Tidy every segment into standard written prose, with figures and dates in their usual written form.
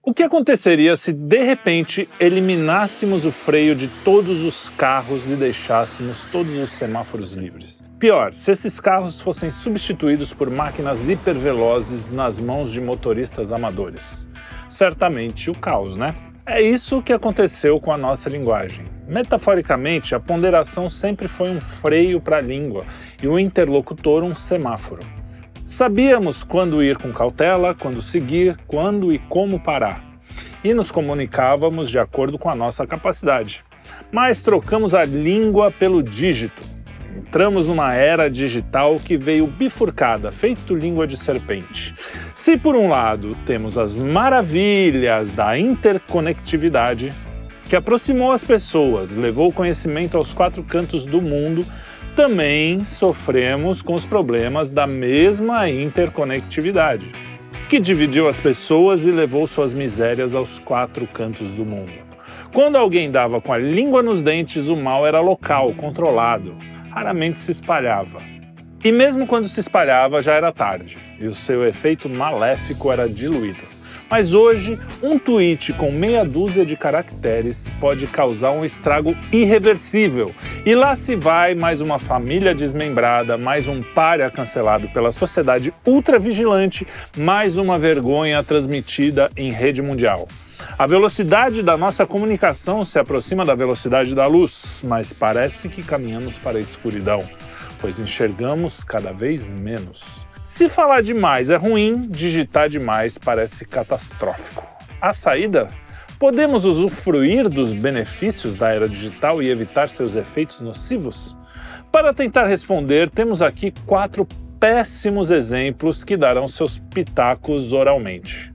O que aconteceria se, de repente, eliminássemos o freio de todos os carros e deixássemos todos os semáforos livres? Pior, se esses carros fossem substituídos por máquinas hipervelozes nas mãos de motoristas amadores? Certamente o caos, né? É isso que aconteceu com a nossa linguagem. Metaforicamente, a ponderação sempre foi um freio para a língua e o interlocutor um semáforo. Sabíamos quando ir com cautela, quando seguir, quando e como parar. E nos comunicávamos de acordo com a nossa capacidade. Mas trocamos a língua pelo dígito. Entramos numa era digital que veio bifurcada, feito língua de serpente. Se por um lado temos as maravilhas da interconectividade, que aproximou as pessoas, levou o conhecimento aos quatro cantos do mundo, também sofremos com os problemas da mesma interconectividade, que dividiu as pessoas e levou suas misérias aos quatro cantos do mundo. Quando alguém dava com a língua nos dentes, o mal era local, controlado, raramente se espalhava. E mesmo quando se espalhava, já era tarde, e o seu efeito maléfico era diluído. Mas hoje, um tweet com meia dúzia de caracteres pode causar um estrago irreversível. E lá se vai mais uma família desmembrada, mais um pária cancelado pela sociedade ultravigilante, mais uma vergonha transmitida em rede mundial. A velocidade da nossa comunicação se aproxima da velocidade da luz, mas parece que caminhamos para a escuridão, pois enxergamos cada vez menos. Se falar demais é ruim, digitar demais parece catastrófico. A saída? Podemos usufruir dos benefícios da era digital e evitar seus efeitos nocivos? Para tentar responder, temos aqui 4 péssimos exemplos que darão seus pitacos oralmente.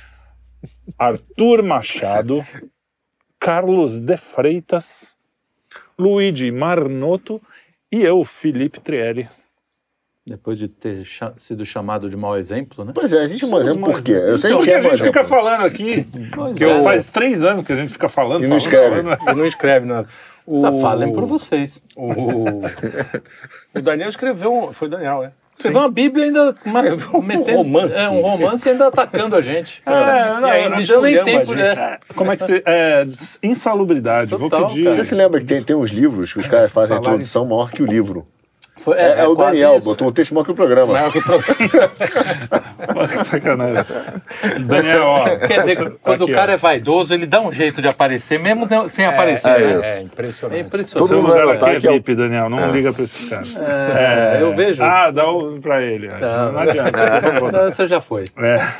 Arthur Machado, Carlos de Freitas, Luigi Marnotto e eu, Felipe Trielli. Depois de ter sido chamado de mau exemplo, né? Pois é, a gente é mau exemplo por quê? Eu sei Então, que que a é mau gente fica exemplo. falando aqui, faz 3 anos que a gente fica falando. E não escreve. Ele não escreve nada. Falem por vocês. O Daniel escreveu, foi o Daniel, né? Escreveu uma Bíblia ainda um romance. Um romance ainda atacando a gente. não deu nem escolhemos tempo, a né? Como é que você... insalubridade, Total, vou pedir... cara. Você se lembra que tem uns livros que os caras fazem a Salário. introdução maior que o livro? É o quase Daniel, isso. botou um texto maior que o programa. Maior que o programa. Que sacanagem. Daniel, ó... Quer dizer, quando aqui, o cara ó. é vaidoso, ele dá um jeito de aparecer, mesmo sem aparecer. é né? isso. É impressionante. É Seu impressionante. Todo mundo vai lugar notar aqui é que é o- VIP, Daniel. Não liga pra esse cara. Eu vejo. Dá pra ele. Não adianta. por favor. Não, você já foi.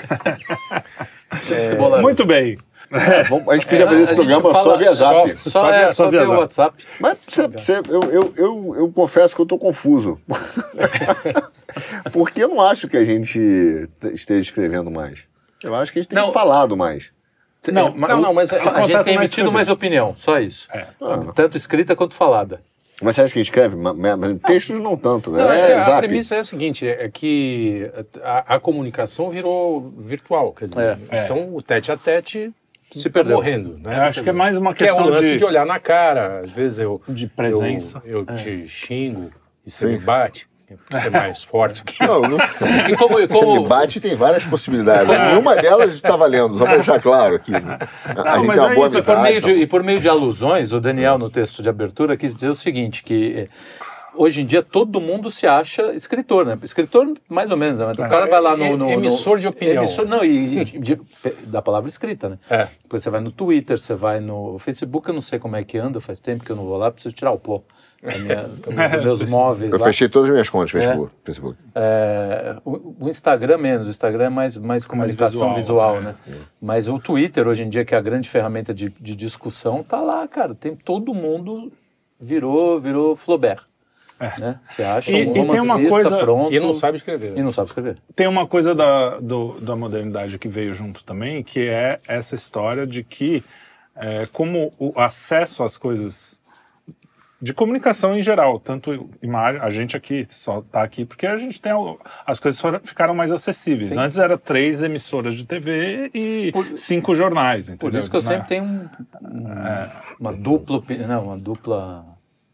Muito bem. A gente podia fazer esse A gente programa fala só via zap. Só via ver o zap. WhatsApp. Mas eu confesso que eu estou confuso. Porque eu não acho que a gente esteja escrevendo mais. Eu acho que a gente tem Não. falado mais. Não, mas a contato gente tem mais emitido mais opinião, só isso. Ah. Tanto escrita quanto falada. Mas você acha que a gente escreve? Mas textos não tanto. Não, acho que a zap. premissa é a seguinte, é que a comunicação virou virtual, quer dizer, então o tete-a-tete Se tá perdeu. morrendo, né? Eu acho que é mais uma Que é o questão lance de olhar na cara, às vezes de presença. eu te xingo e você me bate, você é mais forte que Não, não. E como, Você me bate tem várias possibilidades. Nenhuma delas está valendo, só para deixar claro aqui. A gente mas tem uma é boa isso, amizade. por meio de alusões, o Daniel, no texto de abertura, quis dizer o seguinte, que hoje em dia todo mundo se acha escritor, né? Escritor, mais ou menos, né? O cara vai lá no emissor de opinião. Da palavra escrita, né? É. Depois você vai no Twitter, você vai no Facebook, eu não sei como é que anda, faz tempo que eu não vou lá, preciso tirar o pó dos meus móveis Eu lá. fechei todas as minhas contas no Facebook. O Instagram menos, o Instagram é mais comunicação visual, né? Mas o Twitter, hoje em dia, que é a grande ferramenta de discussão, tá lá, cara. Todo mundo virou Flaubert. Né? Se acha E um tem uma romancista coisa- pronto. e não sabe escrever. E não sabe escrever. Tem uma coisa da modernidade que veio junto também, que é essa história de que, como o acesso às coisas de comunicação em geral, tanto imagem, a gente aqui só está aqui porque a gente tem as coisas ficaram mais acessíveis. Sim. Antes era 3 emissoras de TV e 5 jornais, entendeu? Por isso que eu Né? sempre tenho uma dupla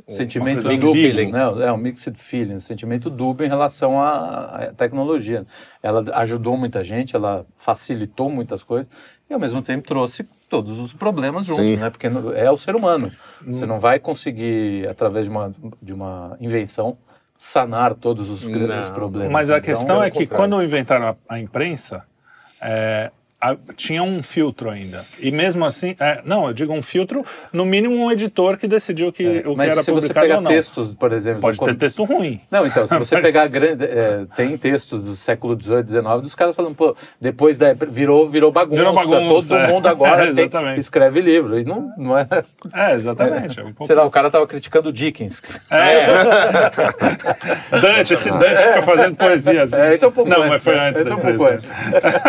sentimento dúbio, né? Um mixed feeling, um sentimento dúbio em relação à tecnologia. Ela ajudou muita gente, ela facilitou muitas coisas e ao mesmo tempo trouxe todos os problemas juntos, né? Porque é o ser humano. Você não vai conseguir, através de uma invenção, sanar todos os problemas. Mas a questão é que quando inventaram a imprensa, tinha um filtro ainda. E mesmo assim, eu digo um filtro, no mínimo um editor que decidiu o que era publicado ou não. Mas se você pegar textos, por exemplo... Pode ter texto ruim. Não, então, se você pegar tem textos do século XVIII, XIX, dos caras falando, pô, depois virou bagunça. Todo mundo agora escreve livro. E não é... Exatamente. Sei lá, o cara tava criticando o Dickens. Dante fica fazendo poesia. Assim. Esse é um pouco antes. Não, mas foi antes. Esse é um pouco antes.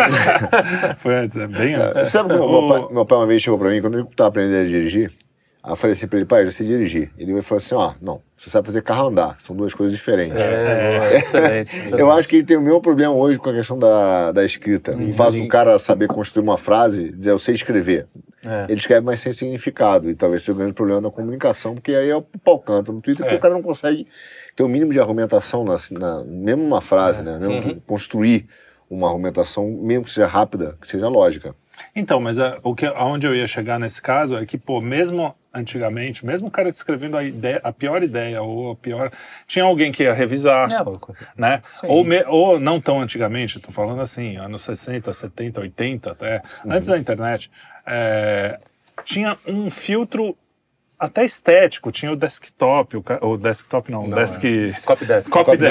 Foi antes, bem antes. Sabe que meu pai uma vez chegou pra mim, quando eu estava aprendendo a dirigir, aí eu falei assim pra ele, pai, eu já sei dirigir. Ele falou assim, não, você sabe fazer carro andar, são duas coisas diferentes. Excelente. Eu acho que ele tem o mesmo problema hoje com a questão da escrita. Faz o cara saber construir uma frase, dizer, eu sei escrever. Ele escreve, mas sem significado, e talvez seja o grande problema da comunicação, porque aí é o pau canta no Twitter, porque o cara não consegue ter o mínimo de argumentação, mesmo uma frase, né? Mesmo construir uma argumentação, mesmo que seja rápida, que seja lógica. Então, mas aonde eu ia chegar nesse caso é que, mesmo antigamente, mesmo o cara escrevendo a pior ideia, ou a pior... Tinha alguém que ia revisar, né? Ou não tão antigamente, estou falando assim, anos 60, 70, 80, até, antes da internet, tinha um filtro até estético, tinha o desktop, Copydesk.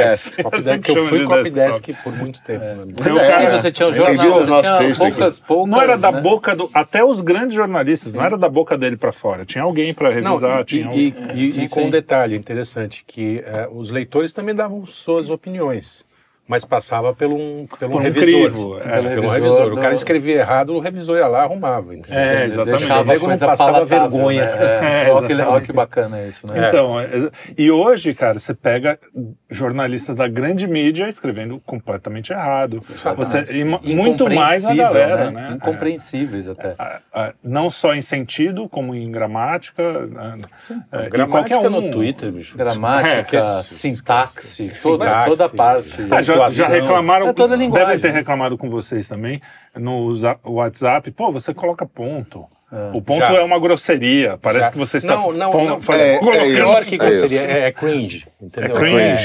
Eu fui Copydesk por muito tempo. Você tinha o jornal, não era da boca até os grandes jornalistas, não era da boca dele para fora, tinha alguém para revisar. E com um detalhe interessante, que os leitores também davam suas opiniões. Mas passava pelo um revisor. Pelo revisor. O cara escrevia errado, o revisor ia lá e arrumava. Exatamente. O nego não passava vergonha. Olha que bacana isso, né? Então, e hoje, cara, você pega jornalistas da grande mídia escrevendo completamente errado. Muito mais a galera, né? Incompreensíveis até. Não só em sentido, como em gramática. Gramática no Twitter, bicho. Gramática, sintaxe, toda parte. Já reclamaram, devem ter reclamado com vocês também, no WhatsApp, você coloca ponto. O ponto é uma grosseria, parece que você está... Pior que grosseria, é cringe, entendeu?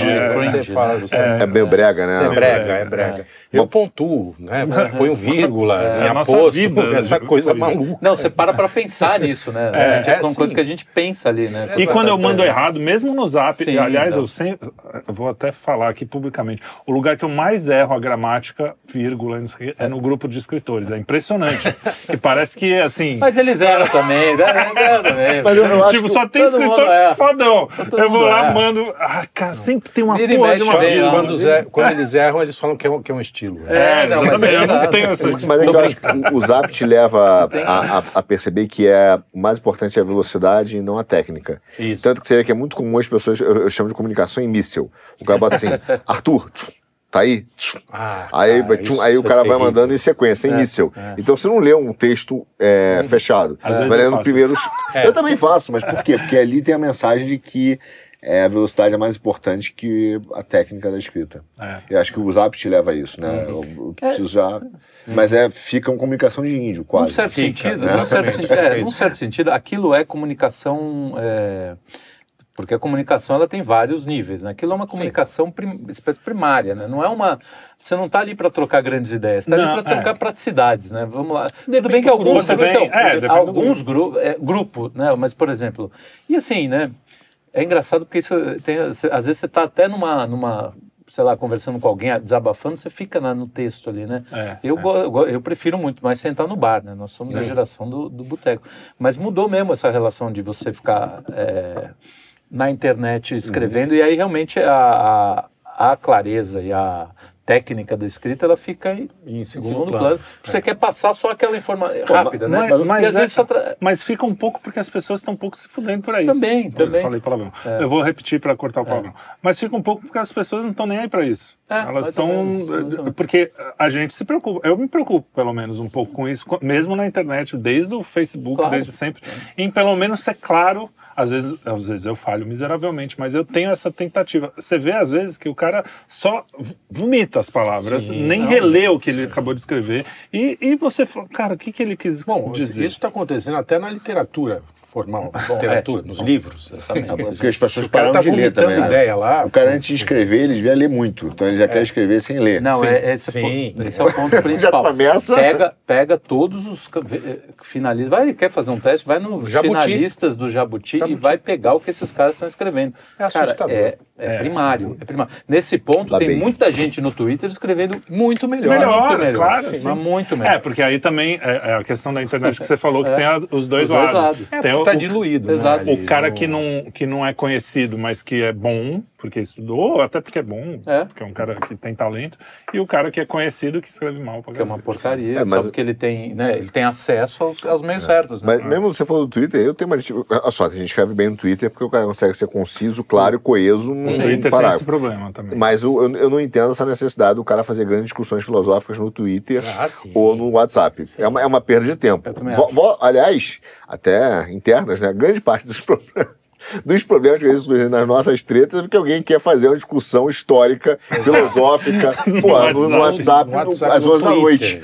É meio brega, né? É brega. Eu pontuo, né? Ponho vírgula, minha aposto, essa coisa maluca. Não, você para pensar nisso, né? É uma coisa que a gente pensa ali, né? E quando eu mando errado, mesmo no Zap, aliás, eu vou até falar aqui publicamente, o lugar que eu mais erro a gramática, vírgula, é no grupo de escritores. É impressionante. Que parece que, assim... Mas eles erram também, Mas eu acho só tem escritor fodão. Eu vou lá, mando... cara, sempre tem uma porra de uma vírgula. Quando eles erram, eles falam que é um estilo. Eu não tenho essa... Mas é que eu acho que o Zap te leva a perceber que o mais importante é a velocidade e não a técnica. Isso. Tanto que você vê que é muito comum as pessoas, eu chamo de comunicação em míssil. O cara bota assim, Arthur, tá aí? Aí o cara vai mandando em sequência, em míssil. Então você não lê um texto fechado. Vai lendo primeiros... Eu também faço, mas por quê? Porque ali tem a mensagem de que a velocidade é mais importante que a técnica da escrita. Eu acho que o Zap te leva a isso, né? Eu preciso já... Mas fica uma comunicação de índio, quase. Num certo sentido, aquilo é comunicação... Porque a comunicação ela tem vários níveis, né? Aquilo é uma comunicação primária, né? Não é uma... Você não está ali para trocar grandes ideias, você está ali para trocar praticidades, né? Vamos lá. Tudo bem que alguns... alguns grupos, né? Mas, por exemplo... E assim, né? É engraçado porque isso tem... Às vezes você está até numa sei lá, conversando com alguém, desabafando, você fica no texto ali, né? Eu prefiro muito mais sentar no bar, né? Nós somos da geração do boteco. Mas mudou mesmo essa relação de você ficar na internet escrevendo, e aí realmente a clareza e a técnica da escrita, ela fica em segundo plano. Você quer passar só aquela informação rápida, né? Mas fica um pouco porque as pessoas estão um pouco se fudendo por aí. Também. Eu falei palavrão. Eu vou repetir para cortar o palavrão. Mas fica um pouco porque as pessoas não estão nem aí para isso. Elas estão... Porque a gente se preocupa. Eu me preocupo, pelo menos, um pouco com isso, mesmo na internet, desde o Facebook, desde sempre, em pelo menos ser claro às vezes eu falho miseravelmente, mas eu tenho essa tentativa. Você vê, às vezes, que o cara só vomita as palavras, nem relê o que ele acabou de escrever, e você fala, cara, o que ele quis dizer? Isso está acontecendo até na literatura formal, nos livros. Porque as pessoas param de ler também. Ideia lá, o cara, antes de escrever, ele devia ler muito. Então ele já quer escrever sem ler. Não, esse é o ponto principal. Já começa... Pega todos os finalistas. Quer fazer um teste? Vai nos finalistas do Jabuti e vai pegar o que esses caras estão escrevendo. É primário. Nesse ponto, tem muita gente no Twitter escrevendo muito melhor. Claro. Mas muito melhor. Porque aí também é a questão da internet que você falou, que tem os dois lados. Tem tá diluído. Exato. O cara que não é conhecido, mas que é bom, porque estudou, ou até porque é bom, porque é um cara que tem talento, e o cara que é conhecido que escreve mal. Que é uma porcaria, mas que ele tem, né, ele tem acesso aos meios certos. Né? Mas mesmo você falou do Twitter, eu tenho uma... Olha só, a gente escreve bem no Twitter porque o cara consegue ser conciso, claro e coeso num Twitter parágrafo. Tem esse problema também. Mas eu não entendo essa necessidade do cara fazer grandes discussões filosóficas no Twitter ou no WhatsApp. É uma perda de tempo. Aliás, até internas, né? Grande parte dos problemas que a gente surgem nas nossas tretas é porque alguém quer fazer uma discussão histórica, filosófica, no WhatsApp às 11 da noite.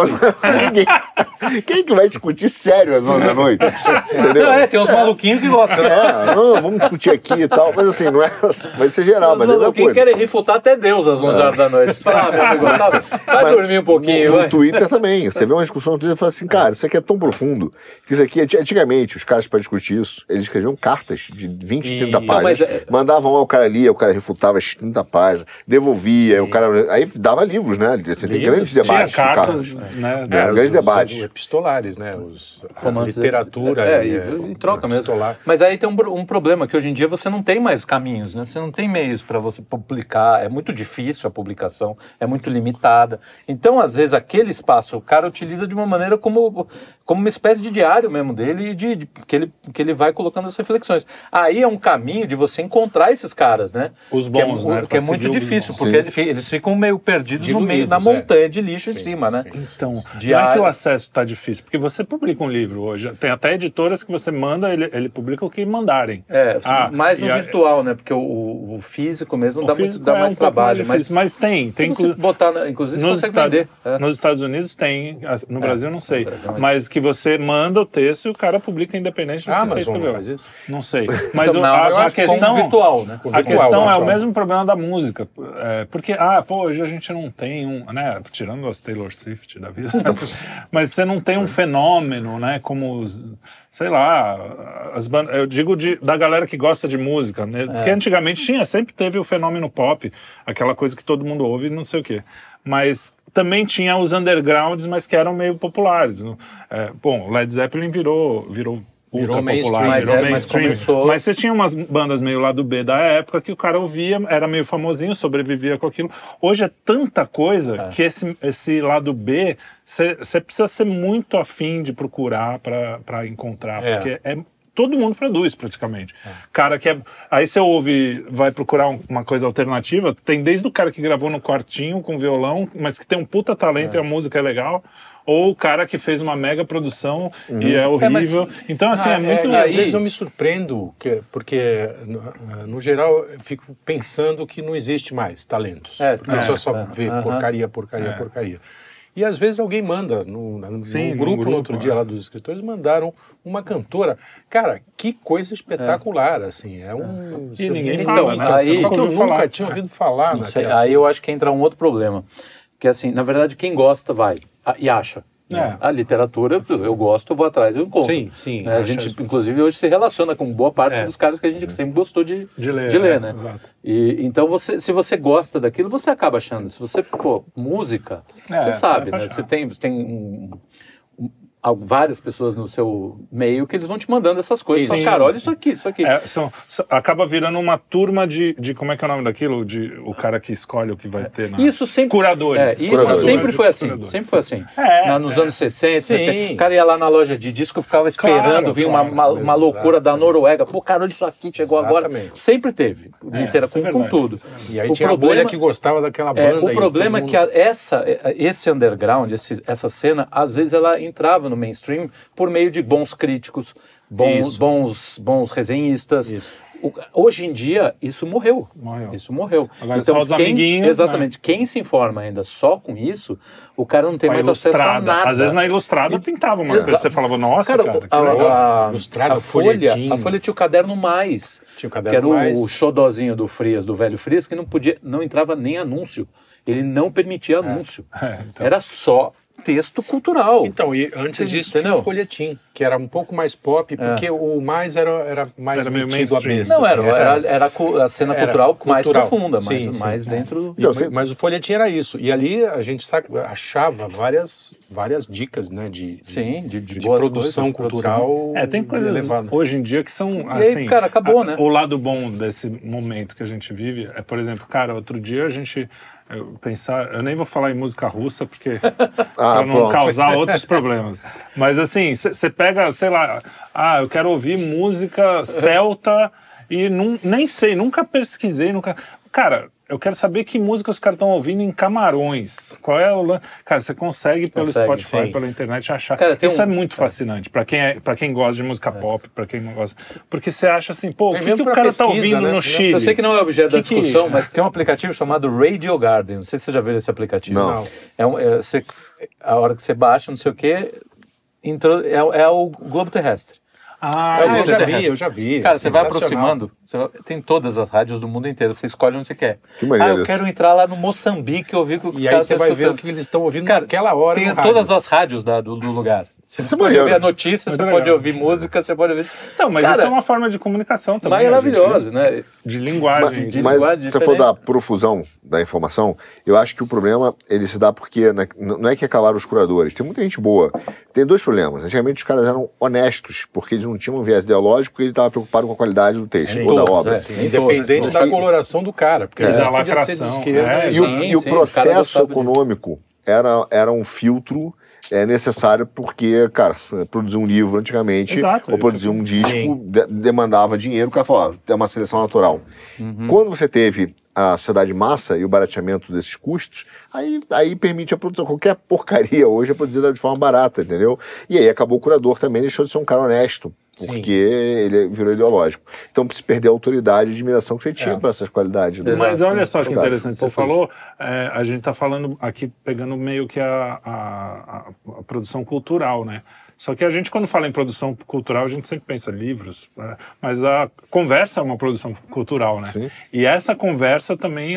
Quem que vai discutir sério às 11 da noite? Entendeu? Tem uns maluquinhos que gostam. Vamos discutir aqui e tal, mas assim, não é, vai ser geral, mas é uma coisa. Querem refutar até Deus às 11 horas da noite. Você fala, meu amigo, vai dormir um pouquinho. No Twitter também, você vê uma discussão no Twitter e fala assim, cara, isso aqui é tão profundo, que isso aqui, antigamente, os caras para discutir isso, eles escreviam cartas de 20, 30 páginas, mandavam lá, o cara lia, o cara refutava as 30 páginas, devolvia, o cara, aí dava livros, né? Você tem grandes debates. Tinha cartas, né? Grandes debates. Os epistolares, né? A literatura. Em troca mesmo. Mas aí tem um problema, que hoje em dia você não tem mais caminhos, né? Você não tem meios para você publicar, é muito difícil a publicação, é muito limitada. Então, às vezes, aquele espaço o cara utiliza de uma maneira como uma espécie de diário mesmo dele, que ele vai colocando as reflexões. Aí é um caminho de você encontrar esses caras, né? Os bons, né? Que é muito difícil, porque eles ficam meio perdidos no meio da montanha de lixo em cima, né? Então, não é que o acesso está difícil, porque você publica um livro hoje, tem até editoras que você manda, ele publica o que mandarem. Mais no virtual, né? Porque o físico mesmo dá mais trabalho. Mas tem. Se você botar, inclusive, você consegue vender. Nos Estados Unidos tem, no Brasil não sei, mas que você manda o texto e o cara publica independente do que você escreveu. Não sei. Mas então, a questão virtual, né? A questão é o mesmo problema da música. Porque, hoje a gente não tem né? Tirando as Taylor Swift da vida, mas você não tem um fenômeno, né? Como sei lá, as bandas, eu digo da galera que gosta de música, né? Porque antigamente sempre teve o fenômeno pop, aquela coisa que todo mundo ouve e não sei o quê. Mas também tinha os undergrounds, mas que eram meio populares. Bom, Led Zeppelin virou ultra popular, virou mainstream. Mas você tinha umas bandas meio lado B da época que o cara ouvia, era meio famosinho, sobrevivia com aquilo. Hoje é tanta coisa que esse lado B, você precisa ser muito afim de procurar para encontrar, porque todo mundo produz praticamente. Cara que aí você ouve, vai procurar uma coisa alternativa, tem desde o cara que gravou no quartinho com violão, mas que tem um puta talento e a música é legal, ou o cara que fez uma mega produção e é horrível. Então, assim, é muito... Às vezes eu me surpreendo, porque, no geral, eu fico pensando que não existe mais talentos. Porque a pessoa só vê porcaria. E às vezes alguém manda, no grupo no outro dia lá dos escritores, mandaram uma cantora. Cara, que coisa espetacular, assim. E ninguém fala, né? Só que eu nunca tinha ouvido falar. Aí eu acho que entra um outro problema. Que assim, na verdade, quem gosta vai e acha. A literatura, eu gosto, eu vou atrás, eu encontro. Sim. A gente, inclusive, hoje se relaciona com boa parte dos caras que a gente sempre gostou de ler, né? Exato. E, então, se você gosta daquilo, você acaba achando. Se você, música, você sabe, né? Você tem várias pessoas no seu meio que eles vão te mandando essas coisas. Fala, cara, olha isso aqui. Acaba virando uma turma de como é que é o nome daquilo? O cara que escolhe o que vai ter Isso sempre... Curadores. Sempre foi assim. Nos anos 60, 70, o cara ia lá na loja de disco, ficava esperando vir uma loucura da Noruega. Pô, cara, olha isso aqui, chegou agora. Sempre teve. Literatura com tudo. E aí tinha a bolha que gostava daquela banda. O problema é que esse underground, essa cena, às vezes ela entrava no mainstream por meio de bons críticos, bons resenhistas. Hoje em dia, isso morreu. Isso morreu. Agora então, só os amiguinhos, exatamente. Né? Quem se informa ainda só com isso, o cara não tem mais acesso a nada. Às vezes na Ilustrada pintava uma coisa. Você falava, nossa, cara, Ilustrada, a Folha tinha o Caderno Mais. Que era o xodózinho do Frias, do velho Frias, que não entrava nem anúncio. Ele não permitia anúncio. Então. Era só texto cultural. Então, e antes disso tinha o folhetim, que era um pouco mais pop, porque o mais era meio metido a besta. Não, era a cena cultural mais profunda, mais dentro... Mas o folhetim era isso. E ali a gente achava várias dicas, né, de produção cultural. Tem coisas hoje em dia que são, assim... E aí, cara, acabou, né? O lado bom desse momento que a gente vive é, por exemplo, cara, outro dia a gente... Eu nem vou falar em música russa, porque para não causar outros problemas. Mas assim, você pega, sei lá, eu quero ouvir música celta e nem sei, nunca pesquisei, Cara, eu quero saber que música os caras estão ouvindo em Camarões. Qual é o... Cara, você consegue pelo Spotify, pela internet, achar. Cara, isso é muito fascinante. Pra quem gosta de música pop, pra quem não gosta. Porque você acha assim, pô, o que o cara tá ouvindo no Chile? Eu sei que não é objeto da discussão, mas tem um aplicativo chamado Radio Garden. Não sei se você já viu esse aplicativo. Não. A hora que você baixa, não sei o quê, é o globo terrestre. Eu já vi. Cara, você vai aproximando, tem todas as rádios do mundo inteiro, você escolhe onde você quer. Que maneiro. Eu quero entrar lá no Moçambique, ouvir o que os caras estão escutando. E aí você vai ver o que eles estão ouvindo naquela hora. Tem todas as rádios do lugar. Você pode ouvir a notícia, você pode ouvir música, você pode ouvir... Não, mas isso é uma forma de comunicação também. Maravilhosa, né? De linguagem. Mas se você for da profusão da informação, eu acho que o problema, ele se dá porque não é que acabaram os curadores. Tem muita gente boa. Tem dois problemas. Antigamente os caras eram honestos, porque eles não tinham um viés ideológico e ele estava preocupado com a qualidade do texto ou da obra. Independente da coloração do cara. Porque da lacração. E o processo econômico era um filtro necessário porque, cara, produzir um livro antigamente, ou produzir um disco, demandava dinheiro, o cara falava, é uma seleção natural. Quando você teve a sociedade massa e o barateamento desses custos, aí permite a produção. Qualquer porcaria hoje é produzida de forma barata, entendeu? E aí acabou o curador também, deixou de ser um cara honesto, porque ele virou ideológico. Então, se perder a autoridade e admiração que você tinha para essas qualidades. Mas olha só que interessante, você falou, a gente está falando aqui, pegando meio que a produção cultural, né? Só que a gente, quando fala em produção cultural, a gente sempre pensa livros, mas a conversa é uma produção cultural, né? Sim. E essa conversa também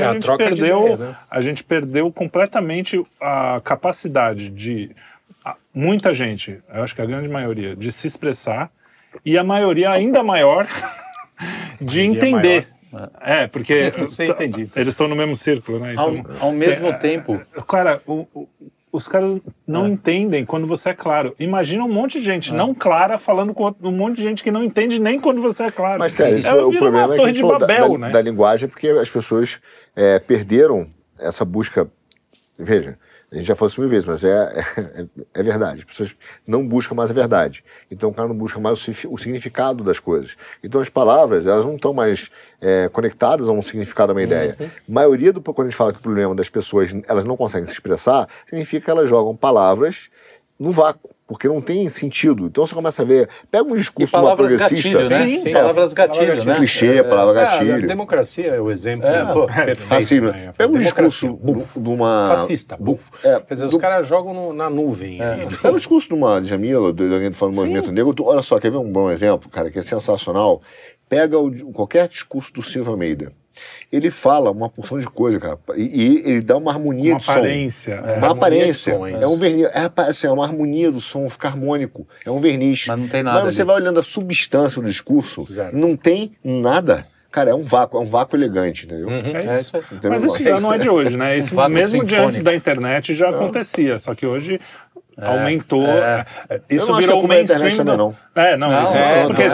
a gente perdeu completamente a capacidade de muita gente, eu acho que a grande maioria, de se expressar, e a maioria ainda maior de entender. Porque eles estão no mesmo círculo, né? Então, ao mesmo tempo... Cara, os caras não entendem quando você é claro. Imagina um monte de gente não clara falando com um monte de gente que não entende nem quando você é claro. Mas, o problema é que da linguagem, porque as pessoas perderam essa busca... Veja, a gente já falou isso mil vezes, mas é verdade. As pessoas não buscam mais a verdade. Então o cara não busca mais o significado das coisas. Então as palavras, elas não estão mais conectadas a um significado, a uma ideia. A maioria quando a gente fala que o problema das pessoas, elas não conseguem se expressar, significa que elas jogam palavras no vácuo, porque não tem sentido. Então você começa a ver, pega um discurso de uma progressista... Gatilho, né? Sim, palavras gatilho, né? Clichê, palavra gatilho. A democracia é o exemplo perfeito. Assim, né? Pega um discurso de uma... Fascista, bufo. Quer dizer, os caras jogam na nuvem. Pega um discurso de uma Djamila, de alguém falando do movimento negro. Olha só, quer ver um bom exemplo, cara, que é sensacional? Pega qualquer discurso do Silvio Almeida. Ele fala uma porção de coisa, cara, e ele dá uma harmonia de som. Uma aparência. É um verniz. É uma harmonia do som, fica harmônico. É um verniz. Mas não tem nada. Mas você vai olhando a substância do discurso, não tem nada. Cara, é um vácuo elegante, entendeu? Isso. Mas isso já não é de hoje, né? Isso mesmo de antes da internet já acontecia, só que hoje aumentou. Isso virou o mainstream. Porque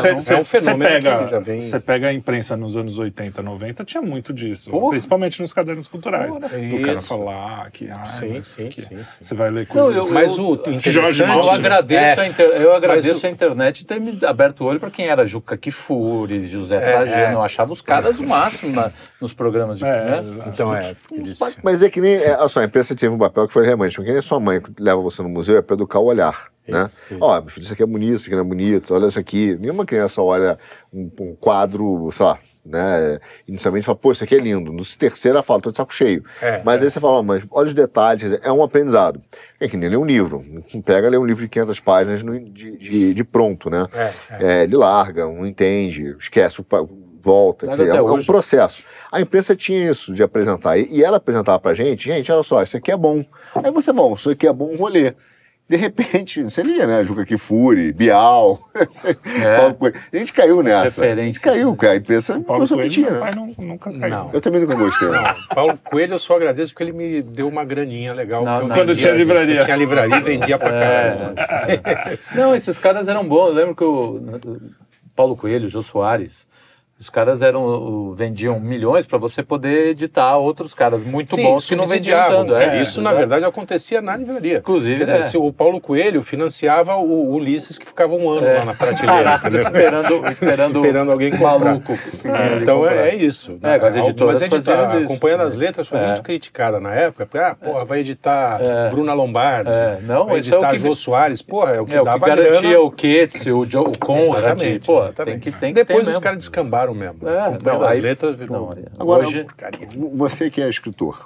você pega a imprensa nos anos 80, 90, tinha muito disso. Principalmente nos cadernos culturais. O cara falar que... Você vai ler coisas... Mas o Jorge Mal, eu agradeço a internet ter me aberto o olho para quem era Juca Kfouri, José Trajano. Eu achava os caras o máximo nos programas de... Então Mas é que nem... a imprensa teve um papel que foi realmente, que nem a sua mãe que leva você no museu, é para educar o olhar. né? Ó, meu filho, isso aqui é bonito, isso aqui não é bonito, olha isso aqui. Nenhuma criança olha um quadro, sei lá, né? Inicialmente fala, pô, isso aqui é lindo. No terceiro ela fala, tô de saco cheio. Mas aí você fala, mas olha os detalhes, é um aprendizado. É que nem ler um livro. Pega, lê um livro de 500 páginas de pronto, né? Ele larga, não entende, esquece, volta. Quer dizer, é um processo. A imprensa tinha isso de apresentar. E ela apresentava pra gente, olha só, isso aqui é bom. Aí você, bom, isso aqui é bom, vou ler. De repente, você lia, né? Juca Kfouri, Bial. A gente caiu nessa. A gente caiu, cara. A imprensa Paulo Coelho, né? meu pai nunca caiu. Não. Eu também nunca gostei. Não. Paulo Coelho eu só agradeço porque ele me deu uma graninha legal. Quando tinha livraria. Eu tinha livraria e vendia pra caramba. Não, esses caras eram bons. Eu lembro que o Paulo Coelho, o Jô Soares, os caras vendiam milhões para você poder editar outros caras muito bons que não vendiam tanto. Isso, na verdade, acontecia na livraria. Inclusive, quer dizer, o Paulo Coelho financiava o Ulisses, que ficava um ano lá na prateleira. esperando alguém maluco. Então é isso. As editoras faziam isso. Acompanhando as letras foi muito criticada na época. Vai editar Bruna Lombardi, vai editar Jô Soares. É o que dava grana. Garantia o Ketz, o Conrad. Exatamente. Depois os caras descambaram mesmo. As letras virou. Agora, hoje, você que é escritor.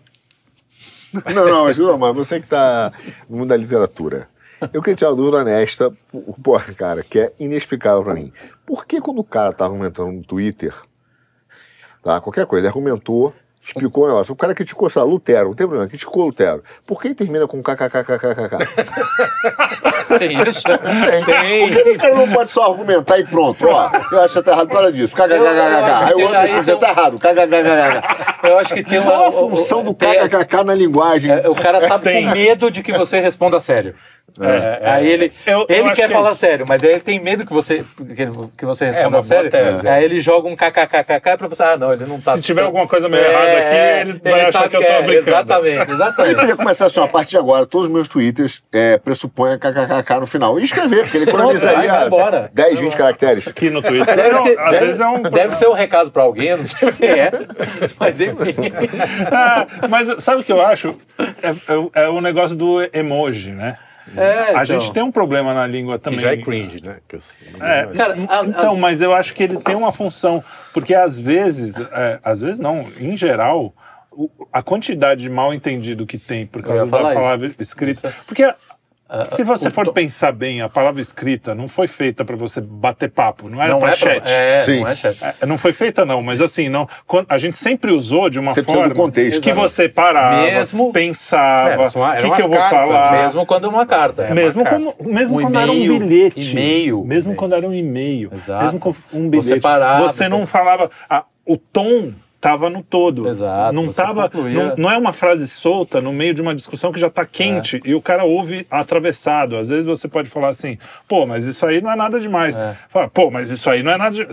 Não, mas você que está no mundo da literatura. Eu queria te dar uma dúvida honesta, cara, que é inexplicável para mim. Por que quando o cara tá argumentando no Twitter, tá, qualquer coisa, ele argumentou, explicou o negócio, o cara criticou, sei lá, Lutero, não tem problema, criticou Lutero. Por que ele termina com kkkkkk? Tem isso? Tem. Por que o cara não pode só argumentar e pronto? Ó, eu acho que você tá errado por causa disso. Kkkk. Aí o outro diz, você tá errado. Kkkk. Eu acho que tem qual a função do kkkk na linguagem? O cara tá com medo de que você responda sério. Aí ele quer falar sério, mas aí ele tem medo que você responda sério. Aí ele joga um kkkk pra você, não, ele não tá... Se tiver alguma coisa meio errada aqui, ele vai achar que eu tô brincando. Exatamente. Ele podia começar assim, a partir de agora, todos os meus twitters pressupõem kkkk no final. E escrever, porque ele economizaria 10, 20 caracteres. Aqui no Twitter. Às vezes deve ser um recado pra alguém, eu não sei quem é, mas enfim. Mas sabe o que eu acho? É o negócio do emoji, né? A gente tem um problema na língua também. Que já é cringe, né? Cara, mas eu acho que ele tem uma função, porque às vezes não, em geral, a quantidade de mal entendido que tem por causa da palavra escrita, porque se você for pensar bem, a palavra escrita não foi feita para você bater papo, não era para chat. Sim. Não foi feita não, mas assim, a gente sempre usou de uma forma do contexto, que você parava, pensava, o que eu vou falar. Mesmo quando é uma carta. Mesmo quando era um bilhete. Mesmo quando era um e-mail. Exato. Mesmo com um bilhete. Você parava. Você não falava... o tom estava no todo. Exato. Não é uma frase solta no meio de uma discussão que já está quente e o cara ouve atravessado. Às vezes você pode falar assim, mas isso aí não é nada demais. Fala, mas isso aí não é nada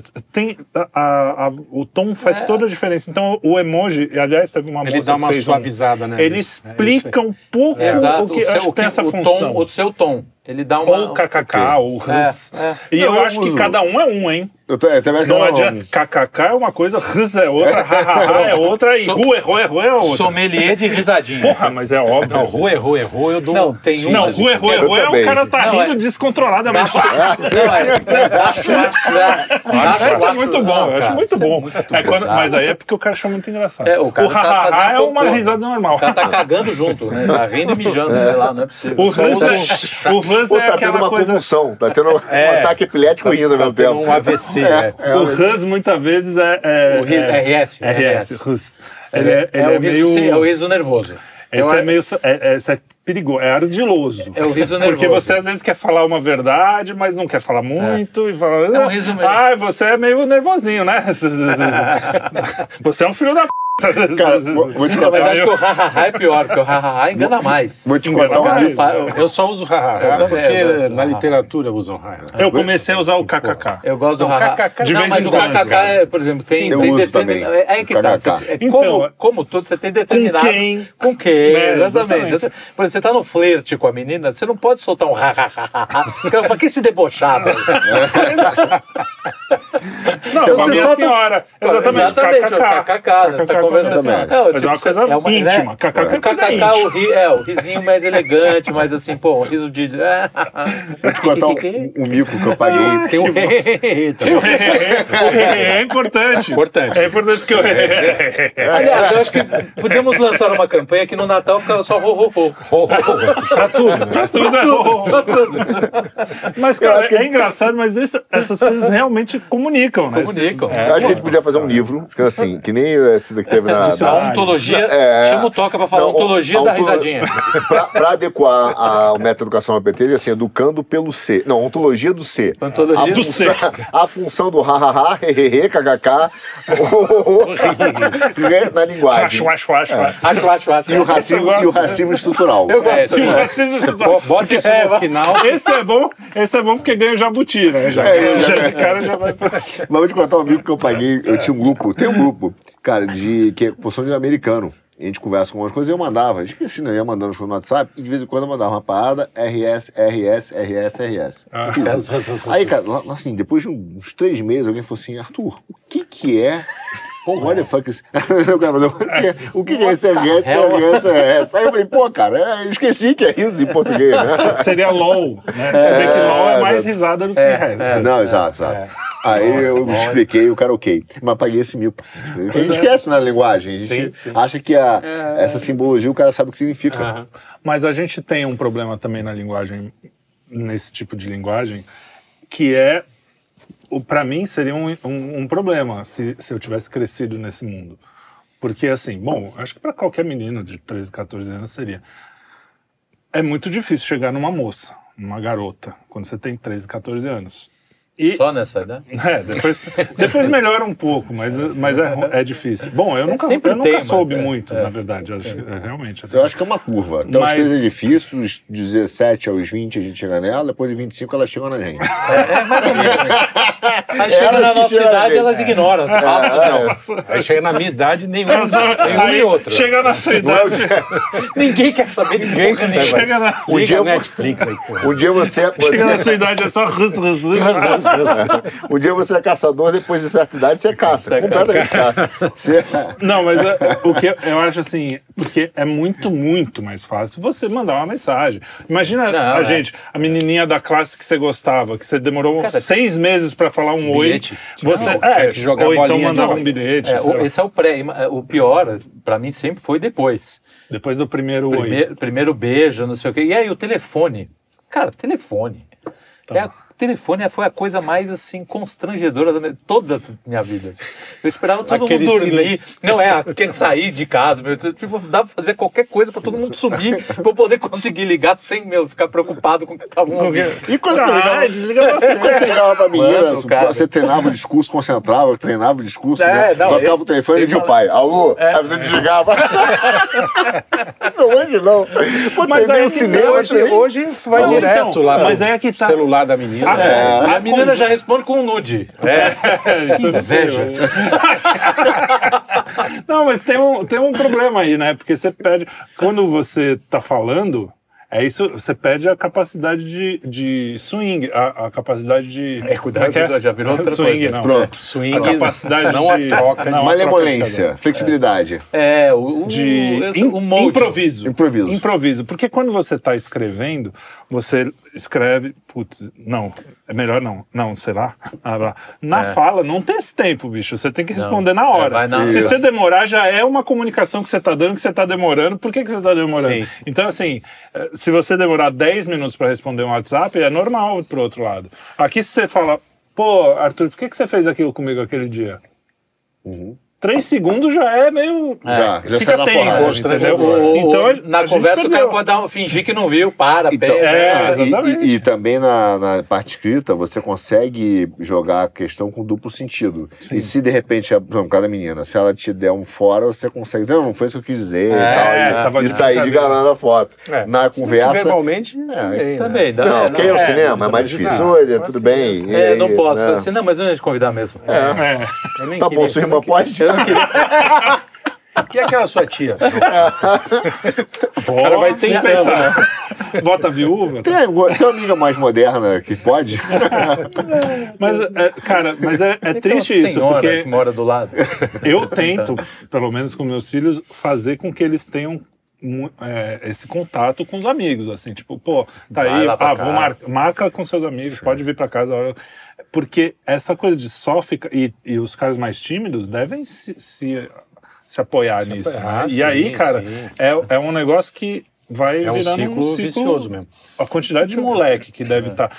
o tom faz toda a diferença. Então o emoji, aliás, teve uma moça ele dá uma fez suavizada, né? Ele explica um pouco o que acho que tem essa função. O seu tom. Ele dá uma... Ou kkk, ou rus. E eu acho que cada um é um, hein? Não adianta. KKK é uma coisa, rus é outra, hahaha é outra, e ru errou é outra. Sommelier de risadinha. Porra, mas é óbvio. Não, ru errou, eu dou... Não, tem um... Não, ru errou é o cara tá rindo descontroladamente. Isso é muito bom, eu acho muito bom. Mas aí é porque o cara achou muito engraçado. O hahaha é uma risada normal. O cara tá cagando junto, né? Tá rindo e mijando, sei lá, não é possível. O rus é aquela uma coisa... convulsão, tá tendo um ataque epilético rindo ao mesmo tempo. Um AVC. O RUS muitas vezes é RS. RUS. Ele é meio... É o riso nervoso. Esse é perigoso, é ardiloso. É o riso nervoso. Porque você às vezes quer falar uma verdade, mas não quer falar muito. E fala, é um riso você é meio nervosinho, né? Você é um filho da p. Cara, vou te contar. Mas acho que o hahaha é pior, porque o hahaha engana mais. Vou te contar eu só uso hahaha, porque na literatura usam hahaha. Eu comecei a usar o kkk. Eu gosto do hahaha. Mas o kkk, por exemplo, tem determinado... É que tá. Como tudo, você tem determinado... Com quem? Exatamente. Por exemplo, você tá no flerte com a menina, você não pode soltar um hahaha. Porque ela fala, que esse debochado? Não, você minha solta... senhora. Exatamente, kkk, você tá conversando. Mas é uma coisa íntima. Kkk é o risinho mais elegante, mais assim, pô, um riso de... Vou te contar um mico que eu paguei. Tem um é importante. É importante porque aliás, eu acho que podíamos lançar uma campanha que no Natal ficava só ho. Pra tudo. Mas, cara, é engraçado, mas essas coisas realmente comunicam, né? Comunicam. Eu acho que a gente podia fazer um livro, assim, que nem esse daqui que teve na... A ontologia, chama o Toca pra falar ontologia da risadinha. Pra adequar ao método educacional PT, assim, educando pelo C. Não, ontologia do C. Ontologia do C. A função do ha-ha-ha, he-he-he, kkk, na linguagem. Acho. E o racismo estrutural. Eu gosto. E o racismo estrutural. Bota isso no final. Esse é bom porque ganha o jabuti, né? O cara já vai pra... Mas vou te contar um amigo que eu paguei. Eu tinha um grupo, cara, que é porção de americano. A gente conversa com umas coisas e eu mandava. Esqueci, né? Eu ia mandando no WhatsApp e de vez em quando eu mandava uma parada RS. Aí, cara, assim, depois de uns 3 meses, alguém falou assim, Arthur, o que é... What the fuck is... o que é esse RS? Aí eu falei, pô, cara, eu esqueci que é isso em português, né? Seria LOL, né? Você vê que LOL é mais risada do que resto. Não, exato. Aí eu expliquei o cara ok. Mas paguei esse mico. A gente esquece na linguagem. A gente acha que essa simbologia o cara sabe o que significa. Mas a gente tem um problema também na linguagem, nesse tipo de linguagem, que é, para mim, seria um problema se eu tivesse crescido nesse mundo. Porque, assim, bom, acho que para qualquer menino de 13, 14 anos seria. É muito difícil chegar numa moça, numa garota, quando você tem 13, 14 anos. E, só nessa, né? Depois melhora um pouco, mas é difícil. Bom, eu nunca soube muito, na verdade. Realmente. Eu acho que é uma curva. Então, os 13 é difícil, dos 17 aos 20 a gente chega nela, depois de 25 elas chegam na gente. Mais ou menos. Aí chega na nossa idade, elas ignoram. Aí chega na minha idade, nenhuma e outra. Chega na sua idade. Ninguém quer saber de ninguém. Chega na Netflix aí, pô. Um dia você... Chega na sua idade, é só... Um dia você é caçador, depois de certa idade você caça. Completamente caça. Não, mas o que eu acho assim, porque é muito mais fácil você mandar uma mensagem. Imagina a menininha da classe que você gostava, que você demorou 6 meses pra falar um bilhete. Oi. Você tinha que jogar ou então bolinha mandava um bilhete. Esse é o pré. O pior, pra mim, sempre foi depois. Depois do primeiro oi. Primeiro beijo, não sei o quê. E aí o telefone. Cara, telefone. Telefone foi a coisa mais, assim, constrangedora toda a minha vida. Assim. Eu esperava todo mundo dormir. Não tinha que sair de casa. Tipo, dava pra fazer qualquer coisa pra todo mundo sumir, pra eu poder conseguir ligar sem, ficar preocupado com o que tava ouvindo. E quando você ligava? Desliga você. Quando você ligava pra menina, você treinava o discurso, concentrava, treinava o discurso, né? Tocava o telefone e dizia o pai, alô? Aí você desligava. Não, hoje não. Pô, mas aí o cinema hoje vai direto lá no celular da menina. A menina já responde com um nude. Isso é inveja. Não, mas tem um problema aí, né? Porque você perde... Quando você tá falando... você perde a capacidade de swing, a capacidade de... Cuidado, já virou outra swing, coisa. Não. Pronto. Swing, a capacidade não a troca de... Malemolência, flexibilidade. Improviso. Porque quando você está escrevendo, você escreve... Putz, não, é melhor não. Não, será? Na fala, não tem esse tempo, bicho. Você tem que responder na hora. Se você demorar, já é uma comunicação que você está dando, que você está demorando. Por que você está demorando? Sim. Então, assim... Se você demorar 10 minutos para responder um WhatsApp, é normal pro outro lado. Aqui se você fala, pô, Arthur, por que você fez aquilo comigo aquele dia? 3 segundos já é meio... Já fica sai tenso. Então, na conversa o cara pode fingir que não viu, exatamente. E também na parte escrita, você consegue jogar a questão com duplo sentido. Sim. E se de repente, cada menina, se ela te der um fora, você consegue dizer, não foi isso que eu quis dizer e tal. E sair de galã na foto. Na conversa... Verbalmente, também. Não, quem é o cinema? É mais difícil. Olha, tudo bem. Não posso. Assim, não, mas eu não ia te convidar mesmo. Tá bom, sua irmã pode? Eu não queria. E aquela sua tia? O cara vai ter pensar. Vota viúva? Tem uma amiga mais moderna que pode? Mas, cara, é triste isso, porque que mora do lado. Eu tento, pelo menos com meus filhos, fazer com que eles tenham esse contato com os amigos, assim, tipo, pô, tá aí, marca com seus amigos, pode vir pra casa. Porque essa coisa de só ficar... E os caras mais tímidos devem se apoiar nisso. Né? E aí, cara, é um negócio que vai virando um ciclo vicioso mesmo. A quantidade de moleque que deve estar...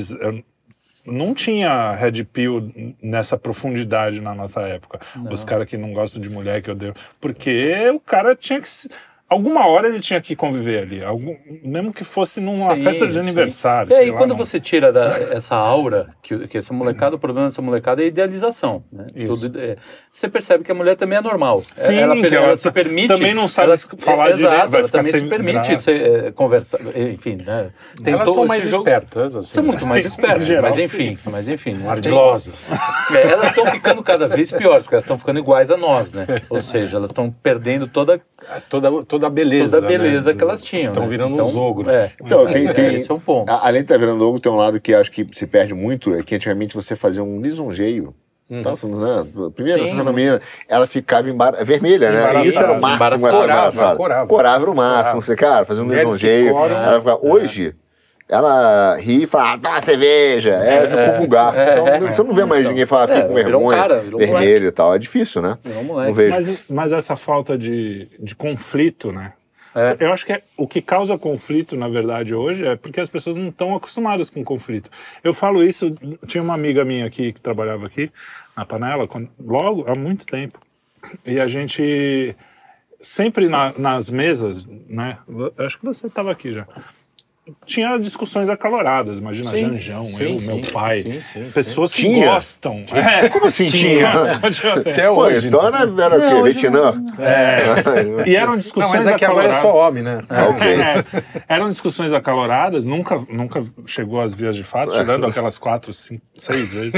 Não tinha Red Pill nessa profundidade na nossa época. Não. Os caras que não gostam de mulher, que odeiam. Porque o cara tinha que... Alguma hora ele tinha que conviver ali, mesmo que fosse numa festa de aniversário. E aí, quando você tira essa aura, que essa molecada, o problema dessa molecada é a idealização. Né? Você percebe que a mulher também é normal. Sim, ela se permite... Também não sabe falar direito. Ela também se permite conversar, enfim. Né? Elas são mais espertas. Assim, são muito mais espertas, geral, mas enfim. Ardilosas. Elas estão ficando cada vez piores, porque elas estão ficando iguais a nós, né? Ou seja, elas estão perdendo toda a beleza. Toda a beleza, né? Que elas tinham. Estão virando uns ogros. Então, esse é um ponto. Além de estar virando ogro, tem um lado que acho que se perde muito, é que antigamente você fazia um lisonjeio. Então, né? Primeiro, essa menina, ela ficava vermelha, né? Isso era o máximo, ela embaraçada. Corava era o máximo, você, cara, fazia um lisonjeio. Hoje, ela ri e fala, toma cerveja, ficou vulgar. Então, você não vê mais ninguém falar, fiquei com vergonha, vermelho e tal. É difícil, né? Não vejo. Mas essa falta de conflito, né? Eu acho que o que causa conflito, na verdade, hoje, é porque as pessoas não estão acostumadas com conflito. Eu falo isso, tinha uma amiga minha aqui, que trabalhava aqui, na Panela, logo, há muito tempo. E a gente, sempre nas mesas, né? Acho que você estava aqui já. Tinha discussões acaloradas, imagina, Janjão, meu pai, pessoas que gostam. Como assim tinha? Até hoje. Então era o quê? Vietnã? E eram discussões mas é que agora é só homem, né? Eram discussões acaloradas, nunca chegou às vias de fato, tirando aquelas 4, 5, 6 vezes.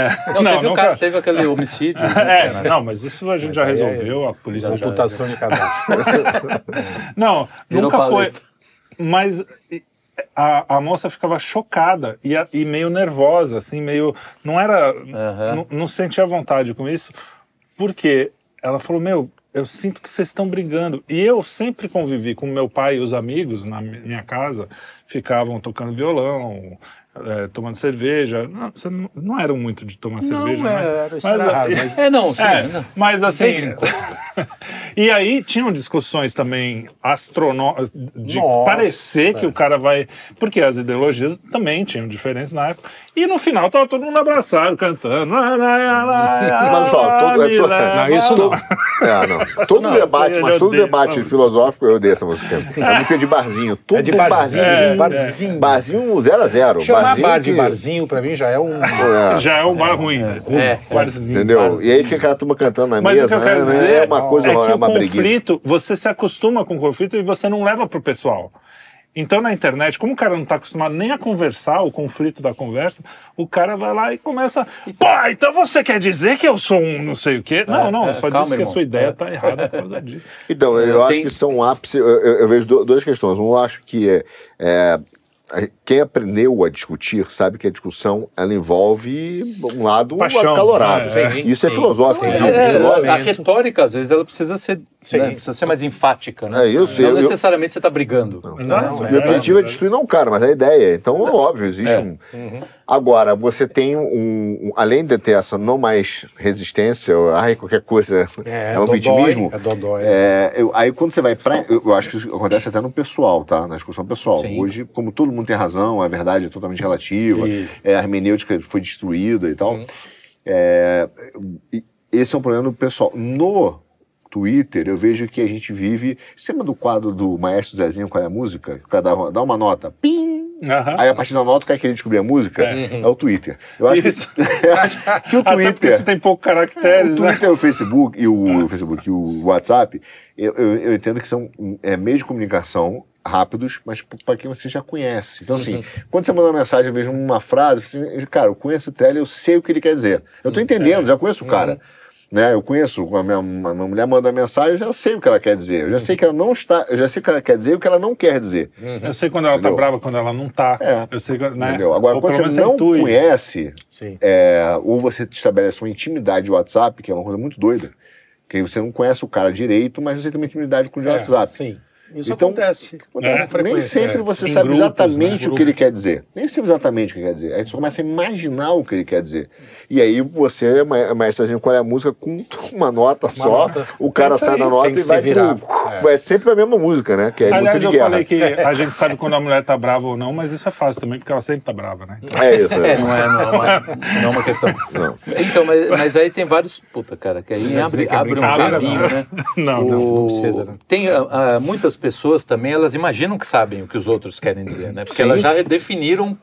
Teve aquele homicídio. Não, mas isso a gente já resolveu, a polícia já... Amputação de cadastro. Não, nunca foi... Mas... A moça ficava chocada e meio nervosa, assim, meio... Não era... Não sentia vontade com isso, porque ela falou, eu sinto que vocês estão brigando. E eu sempre convivi com meu pai e os amigos na minha casa, ficavam tocando violão, tomando cerveja. Você não eram muito de tomar cerveja, mas assim... E aí tinham discussões também astronômicas, de parecer que o cara vai... Porque as ideologias também tinham diferença na época. E no final tava todo mundo abraçado, cantando. Mas isso não. Todo debate filosófico, eu odeio essa música. A música é de barzinho. Todo de barzinho. Barzinho 0-0. Chamar bar de barzinho, pra mim, já é um... Já é um bar ruim. Barzinho. Entendeu? E aí fica a turma cantando na mesa, né? É uma coisa, é uma conflito, você se acostuma com o conflito e você não leva pro pessoal. Então, na internet, como o cara não está acostumado nem a conversar, o conflito da conversa, o cara vai lá e começa... Pô, então você quer dizer que eu sou um não sei o quê? Não, só disse que a sua ideia está errada por causa disso. Então, eu acho que isso é um ápice... Eu vejo duas questões. Um, eu acho que quem aprendeu a discutir sabe que a discussão ela envolve um lado acalorado. Isso é filosófico. A retórica, às vezes, ela precisa ser, precisa ser mais enfática. Né? Não necessariamente você está brigando. O objetivo é destruir não o cara, mas a ideia. Então, óbvio, existe um... Agora, você tem além de ter essa não mais resistência, qualquer coisa é um vitimismo. Aí quando você vai para... Eu acho que isso acontece até no pessoal, tá? Na discussão pessoal. Sim. Hoje, como todo mundo tem razão, a verdade é totalmente relativa, a hermenêutica foi destruída e tal. Esse é um problema do pessoal. No Twitter, eu vejo que a gente vive... Em cima do quadro do Maestro Zezinho, qual é a música? O cara dá uma nota, pim! Aí a partir da nota, o cara querer descobrir a música é o Twitter. Eu acho que o Twitter... Até porque você tem pouco caracteres, o Twitter, o Facebook e o WhatsApp, eu entendo que são meios de comunicação rápidos, mas para quem você já conhece. Então, assim, quando você manda uma mensagem, eu vejo uma frase, assim, cara, eu conheço o Trello, eu sei o que ele quer dizer. Eu tô entendendo, já conheço o cara. Né? Eu conheço, a minha mulher manda mensagem, eu já sei o que ela quer dizer. Eu já sei que ela não está, eu já sei o que ela quer dizer e o que ela não quer dizer. Eu sei quando ela tá brava, quando ela não tá. Eu sei, né? Entendeu? Agora, quando você não conhece, ou você estabelece uma intimidade de WhatsApp, que é uma coisa muito doida, que você não conhece o cara direito, mas você tem uma intimidade com o de WhatsApp. Sim. Isso então, acontece. Nem sempre você sabe grupos, exatamente o que ele quer dizer. Nem sempre exatamente o que ele quer dizer. Aí você começa a imaginar o que ele quer dizer. E aí você, maestrazinho, qual é a música com uma nota só, o cara sai da nota e vai virar. Vai sempre a mesma música, né? Que é aliás, música de guerra. Eu falei que a gente sabe quando a mulher tá brava ou não, mas isso é fácil também, porque ela sempre tá brava, né? É isso. Não é uma questão. Não. Então, mas aí tem vários... Puta, cara, que aí abre um caminho, né? Não precisa, né? Tem muitas pessoas também, elas imaginam que sabem o que os outros querem dizer, né? Porque elas já definiram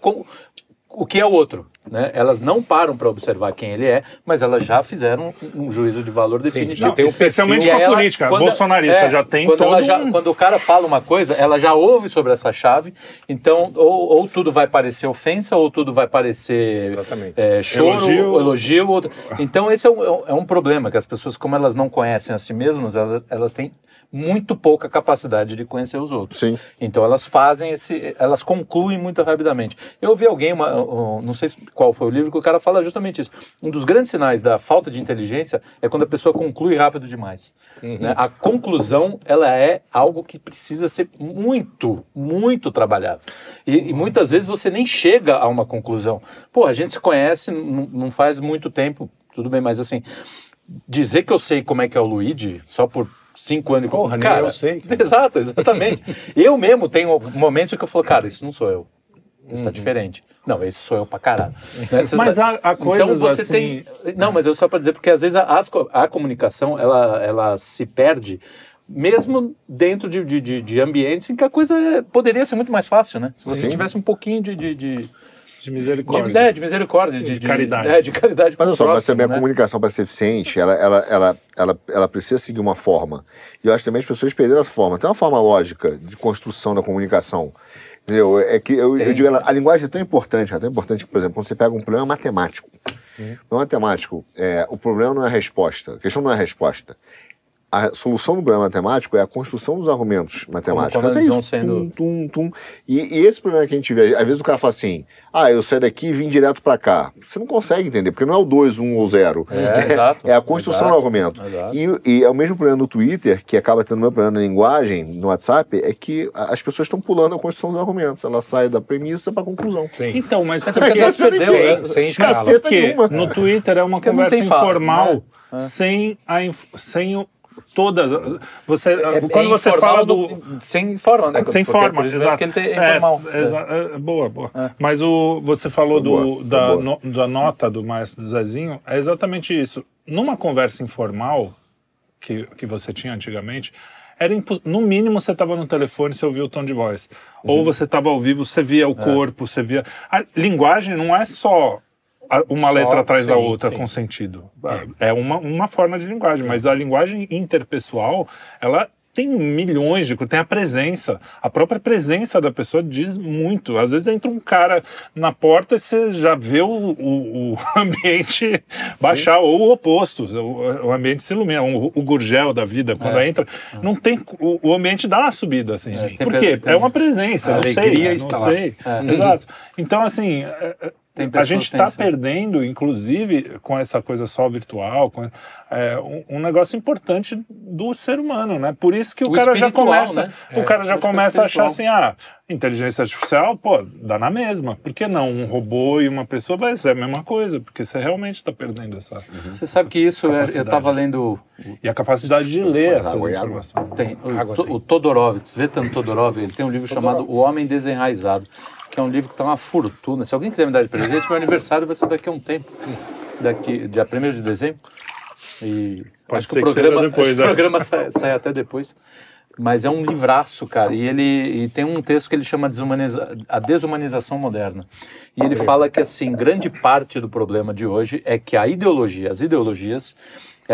o que é o outro, né? Elas não param para observar quem ele é, mas elas já fizeram um juízo de valor definitivo. Não, especialmente com a política. Bolsonarista já tem quando o cara fala uma coisa, ela já ouve sobre essa chave, então ou tudo vai parecer ofensa, ou tudo vai parecer choro, elogio. Então esse é um problema, que as pessoas, como elas não conhecem a si mesmas, elas têm muito pouca capacidade de conhecer os outros. Sim. Então elas elas concluem muito rapidamente. Eu ouvi alguém, não sei qual foi o livro, que o cara fala justamente isso. Um dos grandes sinais da falta de inteligência é quando a pessoa conclui rápido demais. Né? A conclusão, ela é algo que precisa ser muito, muito trabalhado. E muitas vezes você nem chega a uma conclusão. Pô, a gente se conhece, não faz muito tempo, tudo bem, mas assim, dizer que eu sei como é que é o Luigi, só por 5 anos... Porra, cara, eu sei. Exatamente. Eu mesmo tenho momentos em que eu falo, cara, isso não sou eu. Isso tá diferente. Não, esse sou eu pra caralho. Né? Mas há coisas então você assim... Não, mas eu só para dizer, porque às vezes a comunicação, ela se perde, mesmo dentro de ambientes em que a coisa poderia ser muito mais fácil, né? Se você tivesse um pouquinho de misericórdia. De misericórdia, de caridade. De caridade. Mas também a comunicação, para ser eficiente, ela precisa seguir uma forma. E eu acho que também as pessoas perderam essa forma. Tem uma forma lógica de construção da comunicação. Entendeu? É que eu digo, a linguagem é tão importante, que, por exemplo, quando você pega um problema matemático, o problema não é a resposta, a questão não é a resposta. A solução do problema matemático é a construção dos argumentos matemáticos. Até isso. Sendo... E esse problema que a gente vê, às vezes o cara fala assim, eu saí daqui e vim direto para cá. Você não consegue entender, porque não é o 2, 1 ou 0. Exato. É a construção do argumento. E é o mesmo problema no Twitter, que acaba tendo o mesmo problema na linguagem, no WhatsApp, é que as pessoas estão pulando a construção dos argumentos. Ela sai da premissa para a conclusão. Sim. Então, mas porque você perdeu, sem escala. Porque no Twitter é uma conversa informal, sem todas. Quando você fala sem forma, né? Sem forma, exato. Porque é informal. Boa. Mas você falou da nota do maestro Zezinho, é exatamente isso. Numa conversa informal que você tinha antigamente, no mínimo você estava no telefone, você ouvia o tom de voz. Ou você estava ao vivo, você via o corpo, você via... A linguagem não é só uma letra atrás da outra com sentido. É uma forma de linguagem, mas a linguagem interpessoal, ela tem milhões tem a presença. A própria presença da pessoa diz muito. Às vezes entra um cara na porta e você já vê o ambiente baixar, ou o oposto. O ambiente se ilumina. O Gurgel da vida, quando entra, não tem... O ambiente dá uma subida, assim. Por quê? É uma presença. A alegria está lá. Exato. Então, assim... A gente está perdendo, inclusive, com essa coisa só virtual, um negócio importante do ser humano, né? Por isso que o cara já começa, a achar assim, inteligência artificial, dá na mesma. Por que não? Um robô e uma pessoa vai ser a mesma coisa, porque você realmente está perdendo essa... Você sabe que isso, eu estava lendo... E a capacidade de ler essas informações. Tem. O Todorov, Tsvetan Todorov, ele tem um livro chamado O Homem Desenraizado, que é um livro que está uma fortuna. Se alguém quiser me dar de presente, meu aniversário vai ser daqui a um tempo. Dia 1º de dezembro. E acho que o programa sai até depois. Mas é um livraço, cara. E tem um texto que ele chama A Desumanização Moderna. E ele fala que, assim, grande parte do problema de hoje é que as ideologias, elas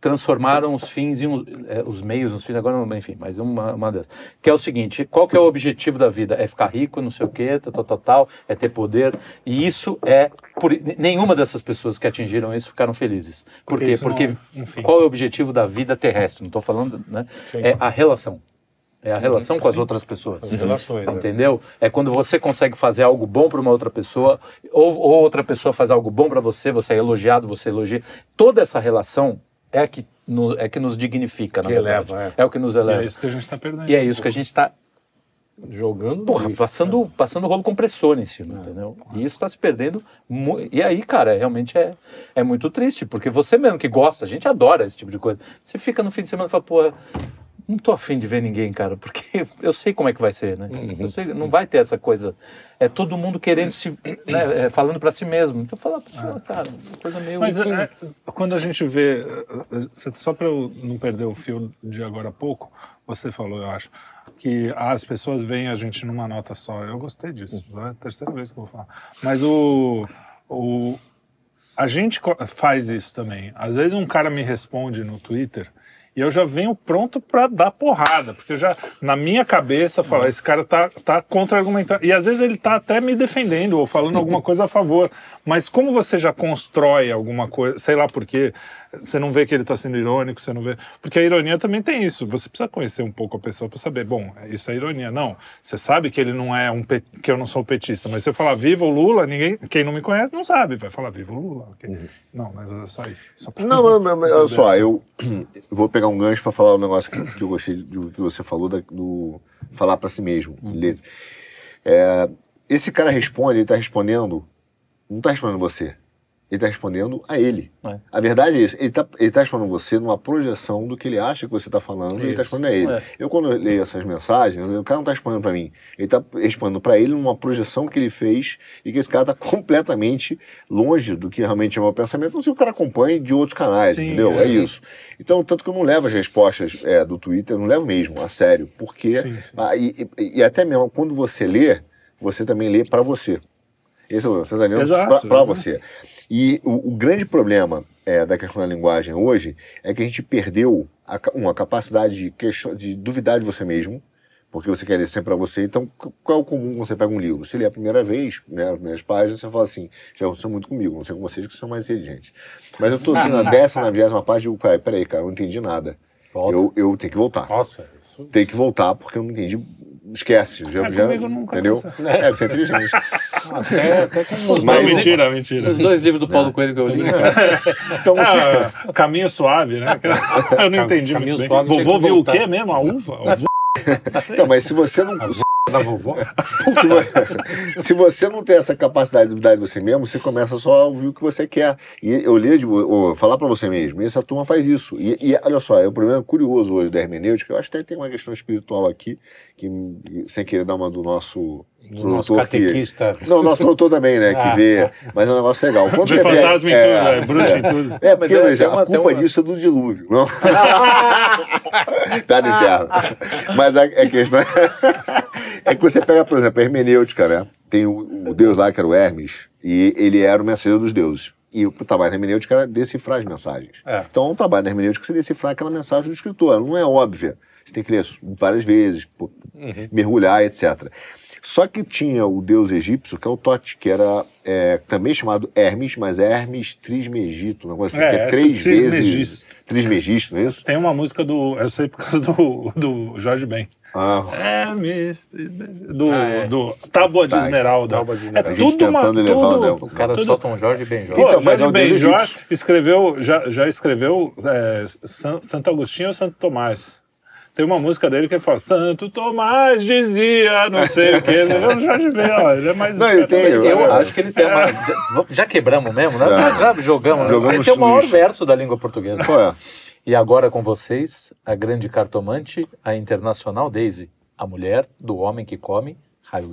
transformaram os fins em os meios nos fins, agora não, enfim, mas uma dessas. Que é o seguinte, qual que é o objetivo da vida? É ficar rico, não sei o quê, tal, é ter poder, e isso nenhuma dessas pessoas que atingiram isso ficaram felizes. Por quê? Porque qual é o objetivo da vida terrestre? Não estou falando, né? É a relação. É a relação com as outras pessoas. As relações, entendeu? É quando você consegue fazer algo bom para uma outra pessoa, ou outra pessoa faz algo bom para você, você é elogiado, você elogia. Toda essa relação é que nos dignifica, na verdade. É o que nos eleva. E é isso que a gente está perdendo. E é isso que a gente está jogando. Passando rolo compressor em cima, entendeu? E isso está se perdendo. E aí, cara, realmente é muito triste, porque você mesmo que gosta, a gente adora esse tipo de coisa. Você fica no fim de semana e fala, pô, não tô afim de ver ninguém, cara, porque eu sei como é que vai ser, né? Eu sei, não vai ter essa coisa. É todo mundo querendo né, falando para si mesmo. Então fala, cara, uma coisa meio... Mas quando a gente vê, só para eu não perder o fio de agora a pouco, você falou, eu acho, que as pessoas veem a gente numa nota só. Eu gostei disso, é a terceira vez que eu vou falar. Mas a gente faz isso também. Às vezes um cara me responde no Twitter e eu já venho pronto para dar porrada, porque eu já, na minha cabeça, falo, esse cara tá contra-argumentando. E às vezes ele tá até me defendendo ou falando alguma coisa a favor. Mas como você já constrói alguma coisa, sei lá por quê, você não vê que ele tá sendo irônico, você não vê... Porque a ironia também tem isso. Você precisa conhecer um pouco a pessoa para saber, bom, isso é ironia. Não, você sabe que ele não é que eu não sou petista, mas se eu falar viva o Lula, quem não me conhece não sabe, vai falar viva o Lula. Okay? Não, mas é só isso. Não, olha só, eu vou pegar um gancho para falar um negócio que eu gostei do que você falou, do falar para si mesmo. Esse cara responde, ele está respondendo, não está respondendo você, ele está respondendo a ele. A verdade é isso, ele tá respondendo você numa projeção do que ele acha que você está falando, e ele está respondendo a ele. Eu, quando eu leio essas mensagens, o cara não está respondendo para mim, ele está respondendo para ele numa projeção que ele fez e que esse cara está completamente longe do que realmente é o meu pensamento, não sei o cara acompanha de outros canais, entendeu? É isso. Então, tanto que eu não levo as respostas do Twitter, eu não levo mesmo, a sério, porque... E até mesmo quando você lê, você também lê para você. Você está lendo para você. E o grande problema da questão da linguagem hoje é que a gente perdeu a capacidade de duvidar de você mesmo, porque você quer ler sempre para você. Então, qual é o comum quando você pega um livro? Você lê a primeira vez, né, as primeiras páginas, você fala assim, já aconteceu muito comigo, não sei com vocês que são mais inteligentes. Mas eu estou assim, na 10ª, na 20ª página, e digo, peraí, cara, eu não entendi nada. Eu tenho que voltar. Nossa, isso... Tem que voltar, porque eu não entendi. Esquece. Comigo nunca. Entendeu? Você é inteligente. Até com os mentira. Os 2 livros do Paulo Coelho que eu li. Então, você... Caminho Suave, né? Eu não entendi Caminho muito Suave. Vovô viu o quê mesmo? A uva? Então, mas se você não... Da vovó? Se você não tem essa capacidade de duvidar de você mesmo, você começa só a ouvir o que você quer. E eu leio, falar para você mesmo, e essa turma faz isso. E olha só, é um problema curioso hoje da hermenêutica, eu acho que até tem uma questão espiritual aqui, que sem querer dar uma do nosso... Do nosso catequista. Não, nosso produtor também, né? Que vê. Mas é um negócio legal. Quando de fantasma em tudo, bruxa em tudo. Porque, veja, a culpa disso é do dilúvio. Não? Piada interna. Mas a questão é que você pega, por exemplo, a hermenêutica, né? Tem o deus lá, que era o Hermes, e ele era o mensageiro dos deuses. E o trabalho da hermenêutica era decifrar as mensagens. Então, o trabalho da hermenêutica é você decifrar aquela mensagem do escritor. Ela não é óbvia. Você tem que ler várias vezes, mergulhar, etc. Só que tinha o deus egípcio, que é o Tote, que era também chamado Hermes, mas é Hermes Trismegisto, um negócio assim, que é 3 vezes... Trismegisto, não é isso? Tem uma música eu sei por causa do Jorge Ben. Hermes Trismegisto. Do Tábua de Esmeralda. É tudo elevar o cara solta um Jorge Benjor. Então, mas Jorge Benjor já escreveu Santo Agostinho ou Santo Tomás. Tem uma música dele que ele fala, Santo Tomás dizia, não sei o que, ele é o Jorge Ben, ele é mais... Não, eu acho que ele tem uma... Já quebramos mesmo, né? Já jogamos, né? Ele tem o maior verso da língua portuguesa. E agora com vocês, a grande cartomante, a internacional Daisy, a mulher do homem que come raio laser.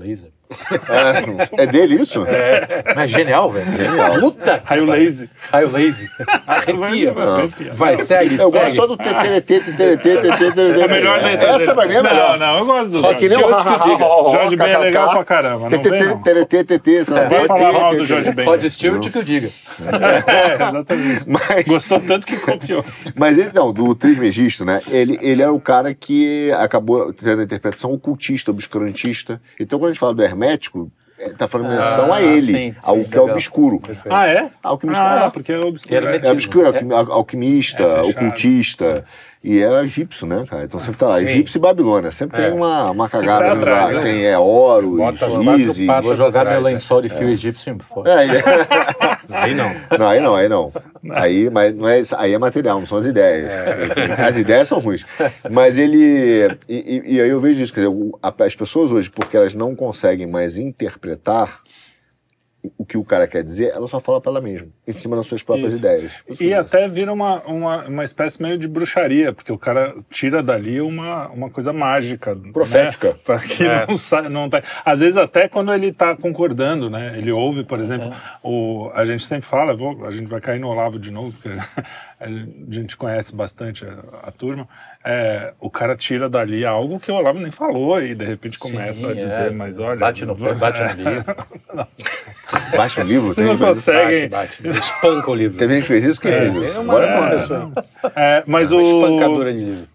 É dele isso? Mas genial, velho. Genial. Puta! Raio laser. Raio laser. Arrepia. Vai, segue. Eu gosto só do TTT. É melhor letra. Essa pra mim é melhor. Não, eu gosto do É que nem o Jorge Ben é legal pra caramba. Não vem, não. TTT. Vai falar mal do Jorge Ben. Rod Stewart que eu diga. Exatamente. Mas... Gostou tanto que copiou. Mas esse não, do Trismegisto, né? Ele é o cara que acabou tendo a interpretação ocultista, obscurantista. Então, quando a gente fala do hermético, tá falando menção a ele, sim, ao que é obscuro. Perfeito. Ah, é? Alquimista porque é obscuro. é obscuro, alquimista, fechado. ocultista. E é egípcio, né, cara? Então sempre tá lá. Sim. Egípcio e Babilônia. Sempre tem uma cagada tá atrás, lá. né? Tem Horus, Bota as quatro Isis. patas. Vou jogar atrás, meu lençol de fio egípcio fora. Aí não. Aí não. Mas não é, aí é material, não são as ideias. As ideias são ruins. Mas ele... E aí eu vejo isso, quer dizer, as pessoas hoje, porque elas não conseguem mais interpretar o que o cara quer dizer, ela só fala para ela mesma, em cima das suas próprias ideias. E até vira uma espécie meio de bruxaria, porque o cara tira dali uma coisa mágica. Profética. Né? Para que não tá. Às vezes até quando ele está concordando, né? Ele ouve, por exemplo, a gente sempre fala, a gente vai cair no Olavo de novo, porque a gente conhece bastante a turma, o cara tira dali algo que o Olavo nem falou e de repente começa a dizer, mas olha... Bate no livro. Baixa um livro. Vocês não conseguem... Bate. Espanca o livro. Teve gente que fez isso? Quem fez isso? Agora conta. Mas Espancadora de livro.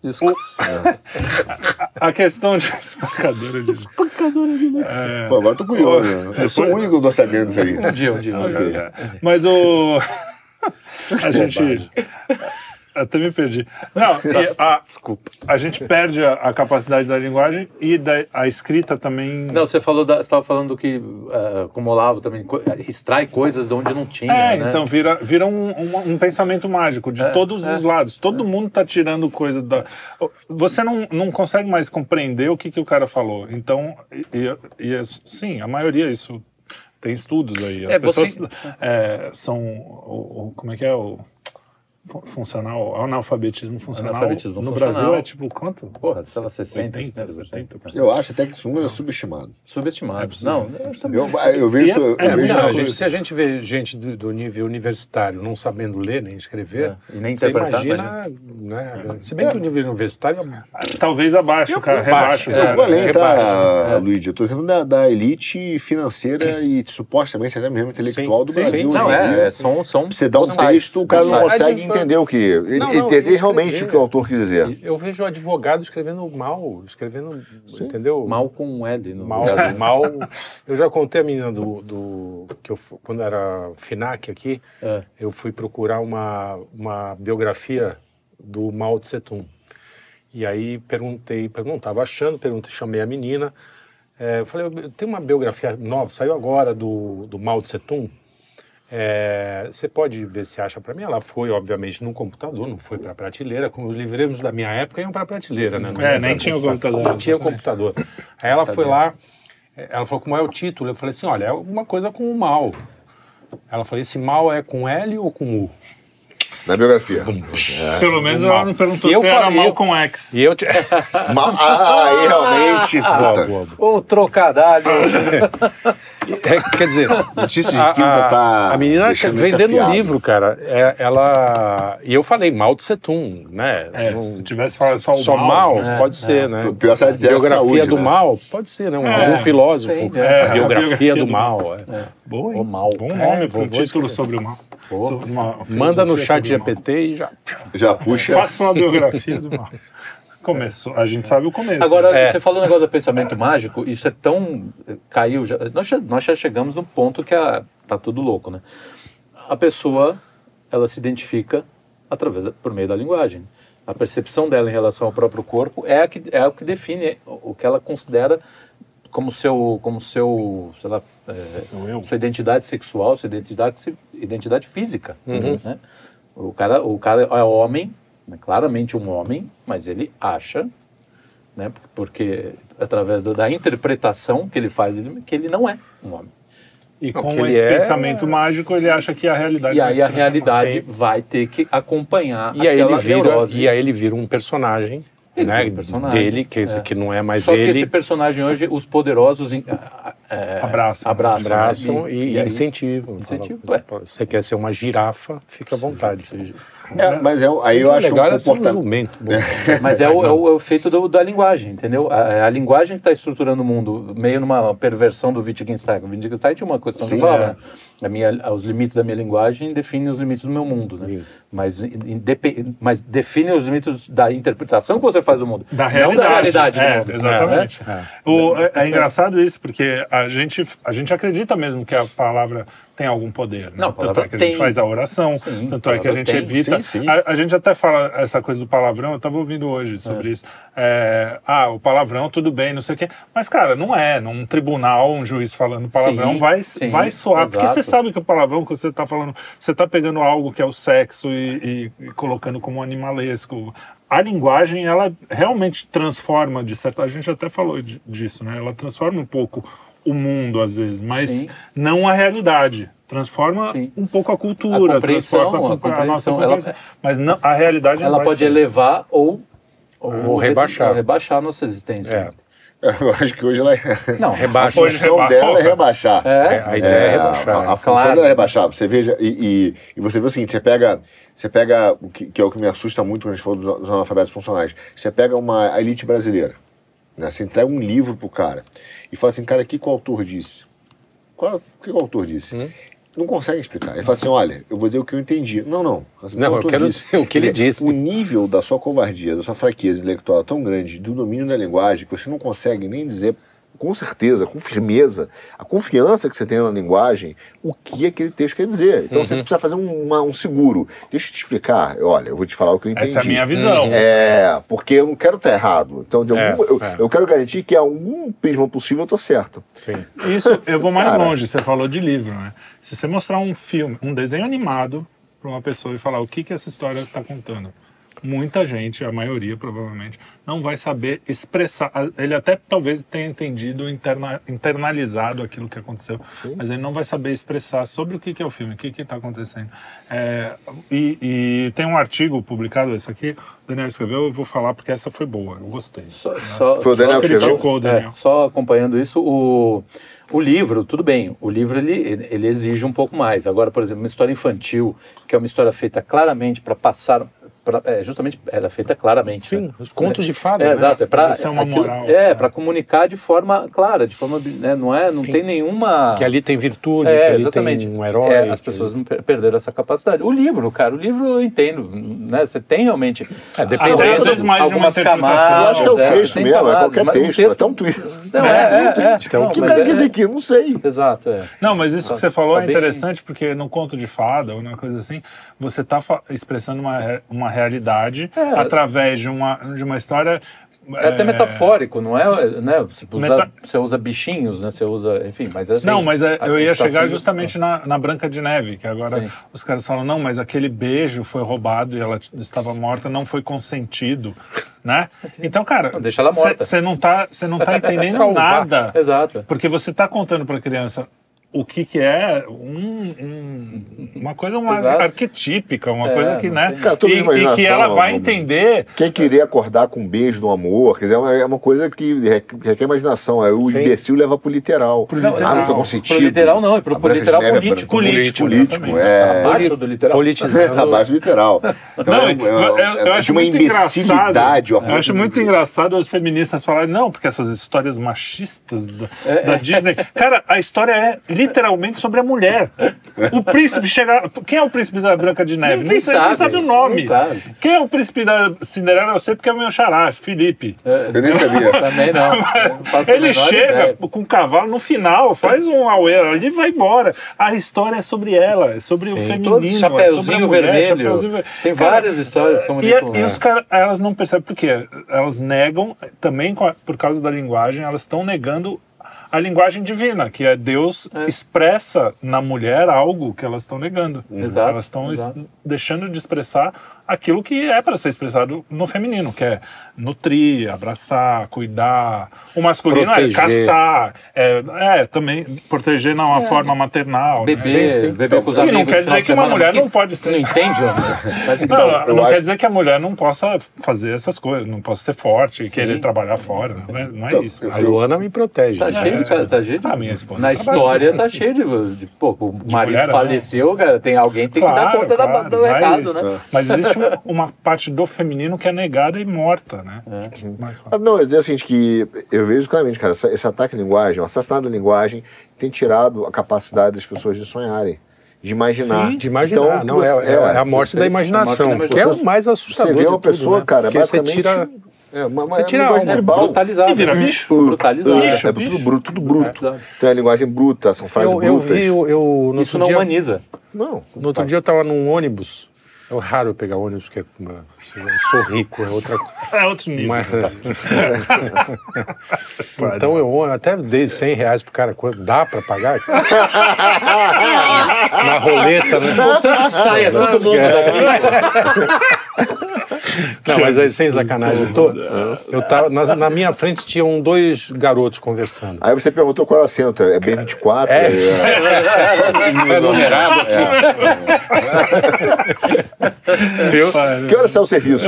A questão de espancadora de livro. Espancadora de livro. Pô, agora eu tô curioso. Eu sou o único que eu tô sabendo isso aí. Um dia. Okay. Mas a gente... Até me perdi. Não, desculpa. A gente perde a capacidade da linguagem e a escrita também... Não, você estava falando que, como Olavo também, extrai coisas de onde não tinha, né? Então vira um pensamento mágico de todos os lados. Todo mundo está tirando coisa da... Você não consegue mais compreender o que o cara falou. Então, sim, a maioria, isso tem estudos aí. As pessoas são... como é que é o... Funcional, analfabetismo funcional. No Brasil é tipo quanto? Porra, sei lá, 60, 70%. Eu acho até que esse número é subestimado. Subestimado. Eu vejo. Se a gente vê gente do nível universitário não sabendo ler nem escrever, e nem você interpretar, imagina, né? Se bem que o nível universitário talvez abaixo, cara, rebaixo. Eu vou além, tá, Luigi? Eu tô dizendo da elite financeira e supostamente até mesmo intelectual do Brasil. Não, são você dá um texto, o cara não consegue entender o que... Entender realmente o que o autor quis dizer. Eu vejo advogado escrevendo mal, entendeu? Mal com um L. Mal. Eu já contei a menina que quando era FINAC aqui, eu fui procurar uma biografia do Mao Tse Tung. E aí chamei a menina, eu falei, tem uma biografia nova, saiu agora do Mao Tse Tung. Você pode ver se acha para mim. Ela foi, obviamente, num computador, não foi para prateleira, como os livreiros da minha época iam para prateleira, né? Nem tinha o computador. Não tinha o computador. Aí ela foi lá, ela falou, como é o título? Eu falei assim, olha, é alguma coisa com o mal. Ela falou, esse mal é com L ou com U? Na biografia. Pelo menos ela não perguntou se era mal com X. E eu aí realmente... O trocadilho. Quer dizer, notícia de quinta tá... A menina vendendo um livro, cara. E eu falei Mao Tse Tung, né? Se tivesse falado só o mal, pode ser, né? O pior é dizer biografia saúde, do né? mal, pode ser, né? Um filósofo. Biografia do mal. Boa, o mal. Bom nome para um título sobre o mal. Manda no chat GPT e já puxa. Faça uma biografia do mal. Começou, a gente sabe o começo. Agora, você falou o negócio do pensamento mágico, isso é tão... caiu, nós já chegamos num ponto que tá tudo louco, né? A pessoa, ela se identifica por meio da linguagem. A percepção dela em relação ao próprio corpo é o que define o que ela considera como seu sei lá, sua identidade sexual, sua identidade física. Né? O cara é homem, claramente um homem, mas ele acha, né, porque através da interpretação que ele faz, que ele não é um homem. E com esse pensamento mágico, ele acha que a realidade... E aí a realidade vai ter que acompanhar e aquela neurose. E aí ele vira um personagem, né, um personagem dele, que não é mais Só ele. que esse personagem hoje, os poderosos abraçam e incentivam. Você quer ser uma girafa, fica à vontade. Mas aí eu acho legal um comportamento. Mas é o efeito da linguagem, entendeu? A linguagem que está estruturando o mundo, meio numa perversão do Wittgenstein. O Wittgenstein tinha uma questão que falava, os limites da minha linguagem definem os limites do meu mundo, né? Mas define os limites da interpretação que você faz do mundo, da realidade. Não da realidade do mundo. Exatamente. É engraçado isso, porque a gente acredita mesmo que a palavra tem algum poder, né? Tanto é que a gente faz a oração, tanto é que a gente evita. A gente até fala essa coisa do palavrão, eu estava ouvindo hoje sobre isso. O palavrão, tudo bem, não sei o quê. Mas, cara, não é. Num tribunal, um juiz falando palavrão vai soar. Porque você sabe que o palavrão que você está falando, você está pegando algo que é o sexo e colocando como animalesco. A linguagem, ela realmente transforma, a gente até falou disso, né? Ela transforma um pouco o mundo, às vezes, mas não a realidade. Transforma um pouco a cultura, transforma a nossa compreensão. Mas não, a realidade ela pode elevar ou rebaixar a nossa existência. Eu acho que hoje ela rebaixa. A função dela é rebaixar. A ideia é rebaixar. A função dela é rebaixar. Você veja, e você vê o seguinte, você pega o que é o que me assusta muito quando a gente falou dos analfabetos funcionais. Você pega a elite brasileira, né? Você entrega um livro pro cara e fala assim, cara, o que o autor disse? O que o autor disse? Não consegue explicar. Ele fala assim, olha, eu vou dizer o que eu entendi. Não, eu quero dizer o que ele disse. O nível da sua covardia, da sua fraqueza intelectual é tão grande, do domínio da linguagem, que você não consegue nem dizer com certeza, com firmeza, a confiança que você tem na linguagem, o que aquele texto quer dizer. Então você precisa fazer um seguro. Deixa eu te explicar. Olha, eu vou te falar o que eu entendi. Essa é a minha visão. Porque eu não quero estar errado. Então, eu quero garantir que algum prisma possível eu estou certo. Sim. Isso, eu vou mais longe. Você falou de livro, né? Se você mostrar um filme, um desenho animado para uma pessoa e falar o que essa história está contando, muita gente, a maioria provavelmente, não vai saber expressar. Ele até talvez tenha entendido, internalizado aquilo que aconteceu, mas ele não vai saber expressar sobre o que é o filme, o que está acontecendo. E tem um artigo publicado, esse aqui, o Daniel escreveu, eu vou falar porque essa foi boa, eu gostei. Foi o Daniel que escreveu? Só acompanhando isso, o livro, tudo bem, o livro ele exige um pouco mais. Agora, por exemplo, uma história infantil, que é uma história feita claramente para passar... justamente ela é feita claramente. Sim, né? Os contos de fada. Exato, é para comunicar de forma clara, de forma, né, não tem nenhuma... Que ali tem virtude, que ali exatamente. tem um herói. As pessoas não perderam essa capacidade. O livro eu entendo, né? Você tem realmente... Depende às vezes mais algumas de uma camadas. Eu acho que é o texto mesmo, é qualquer texto, até um tweet. Então, o que quer dizer aqui? Não sei. Exato, Não, mas isso que você falou é interessante, porque no conto de fada, ou uma coisa assim, você está expressando uma realidade através de uma história... É até metafórico, não é? Né? Você usa bichinhos, né? Você usa, enfim, mas assim... Não, mas eu ia chegar justamente na Branca de Neve, que agora os caras falam, não, mas aquele beijo foi roubado e ela estava morta, não foi consentido, né? Então, cara, deixa ela morta. Você não tá entendendo nada. Exato. Porque você está contando para a criança o que é uma coisa arquetípica, uma coisa que, né? Cara, e que ela vai entender. Quem queria acordar com um beijo no amor, quer dizer, é uma coisa que requer imaginação. O imbecil leva pro literal. Não foi consentido. Pro literal não, é pro literal político. Abaixo do literal. Politizando. Abaixo do literal. Então, eu acho uma imbecilidade. Eu acho muito engraçado os feministas falarem, não, porque essas histórias machistas da Disney... Cara, a história é literalmente sobre a mulher. O príncipe chega... Quem é o príncipe da Branca de Neve? Nem sabe o nome. Quem é o príncipe da Cinderela? Eu sei porque é o meu xará, Felipe. Eu nem sabia. Também não. Ele chega com o cavalo no final, faz um auê ali e vai embora. A história é sobre ela, é sobre o feminino. Chapeuzinho vermelho. Tem várias histórias que são muito... E os caras, elas não percebem por quê. Elas negam, também por causa da linguagem, elas estão negando a linguagem divina, que é Deus expressa na mulher algo que elas estão negando. Exato, elas estão deixando de expressar aquilo que é para ser expressado no feminino, que é nutrir, abraçar, cuidar. O masculino proteger. É caçar, também proteger na forma maternal. Beber com os amigos. E não quer dizer que uma mulher não pode ser... Não entende, não quer dizer que a mulher não possa fazer essas coisas, não possa ser forte, querer trabalhar fora. Não é isso. A Luana me protege. Tá cheio de... minha esposa. Na história tá cheio de pô, o marido mulher, faleceu, cara, tem alguém que tem que dar conta do recado, né? Mas existe uma parte do feminino que é negada e morta, né? Não, eu digo o seguinte, que eu vejo claramente, cara, esse ataque à linguagem, o assassinato da linguagem tem tirado a capacidade das pessoas de sonharem. De imaginar. Sim, de imaginar. Então, é a morte da imaginação, que é o mais assustador. Você vê uma pessoa, né? Cara, basicamente... Você tira a brutalizada. E vira bicho. Brutalizado. Tudo bruto. Então é linguagem bruta, são frases brutas. Isso não humaniza. Não. No outro dia eu estava num ônibus. É raro pegar ônibus, porque eu sou rico, é outra coisa. É outro nível. Mas, então eu até dei R$100 pro cara, dá pra pagar? Na roleta, né? Tanto que saia todo mundo daqui. Não, mas aí sem sacanagem toda. Eu tava, na minha frente tinham 2 garotos conversando. Aí você perguntou qual era o assento, é B24? É numerado aqui. Que hora sai o serviço?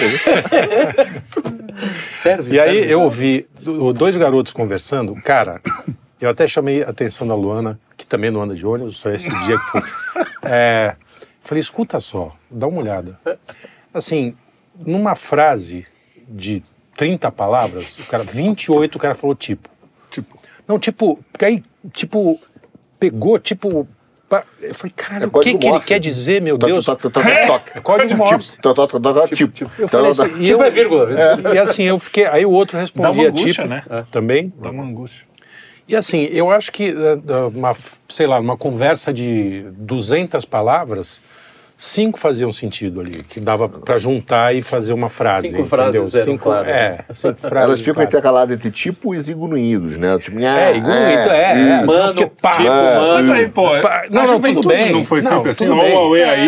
E aí eu ouvi 2 garotos conversando, cara, eu até chamei a atenção da Luana, que também não anda de ônibus, só esse dia que foi. Falei, escuta só, dá uma olhada. Assim, numa frase de 30 palavras, 28 o cara falou tipo. Não, porque aí, pegou, eu falei, caralho, o que ele quer dizer, meu Deus? Código Morse. Eu falei assim, é vírgula. E assim, eu fiquei, aí o outro respondia, dá uma angústia, né? Também. Dá uma angústia. E assim, eu acho que, uma conversa de 200 palavras, 5 faziam sentido ali, que dava pra juntar e fazer uma frase. 5 frases eram claras. 5 frases. Elas ficam intercaladas entre tipo e ignuídos, né? Tipo, mano, Mas aí, pô, não, tudo bem. Não foi sempre assim, aí.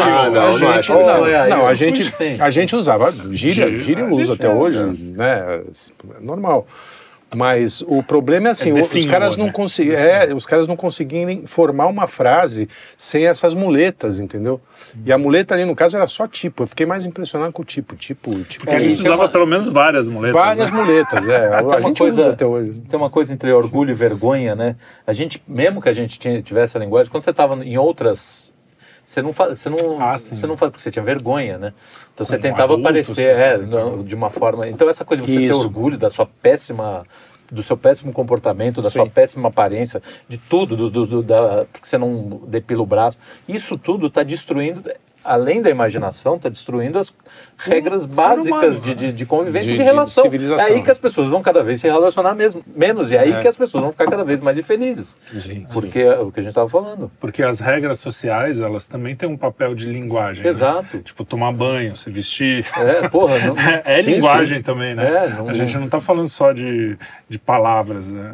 A gente usava gíria eu uso até hoje, né? Normal. Mas o problema é assim, os caras não conseguirem formar uma frase sem essas muletas, entendeu? E a muleta ali, no caso, era só tipo. Eu fiquei mais impressionado com o tipo. Porque a gente usava pelo menos várias muletas. Várias muletas, a gente usa até hoje. Tem uma coisa entre orgulho e vergonha, né? A gente, mesmo que a gente tivesse a linguagem, quando você estava em outras... Você não faz porque você tinha vergonha, né? Então você tentava aparecer de uma forma... Então essa coisa de você ter orgulho da sua do seu péssimo comportamento, da sua péssima aparência, de tudo, porque você não depila o braço, isso tudo está destruindo... Além da imaginação, está destruindo as regras básicas de convivência e de relação. É aí que as pessoas vão cada vez se relacionar menos. E é aí que as pessoas vão ficar cada vez mais infelizes. Porque é o que a gente estava falando. Porque as regras sociais, elas também têm um papel de linguagem. Exato. Né? Tipo, tomar banho, se vestir. Linguagem também, né? A gente não está falando só de palavras, né?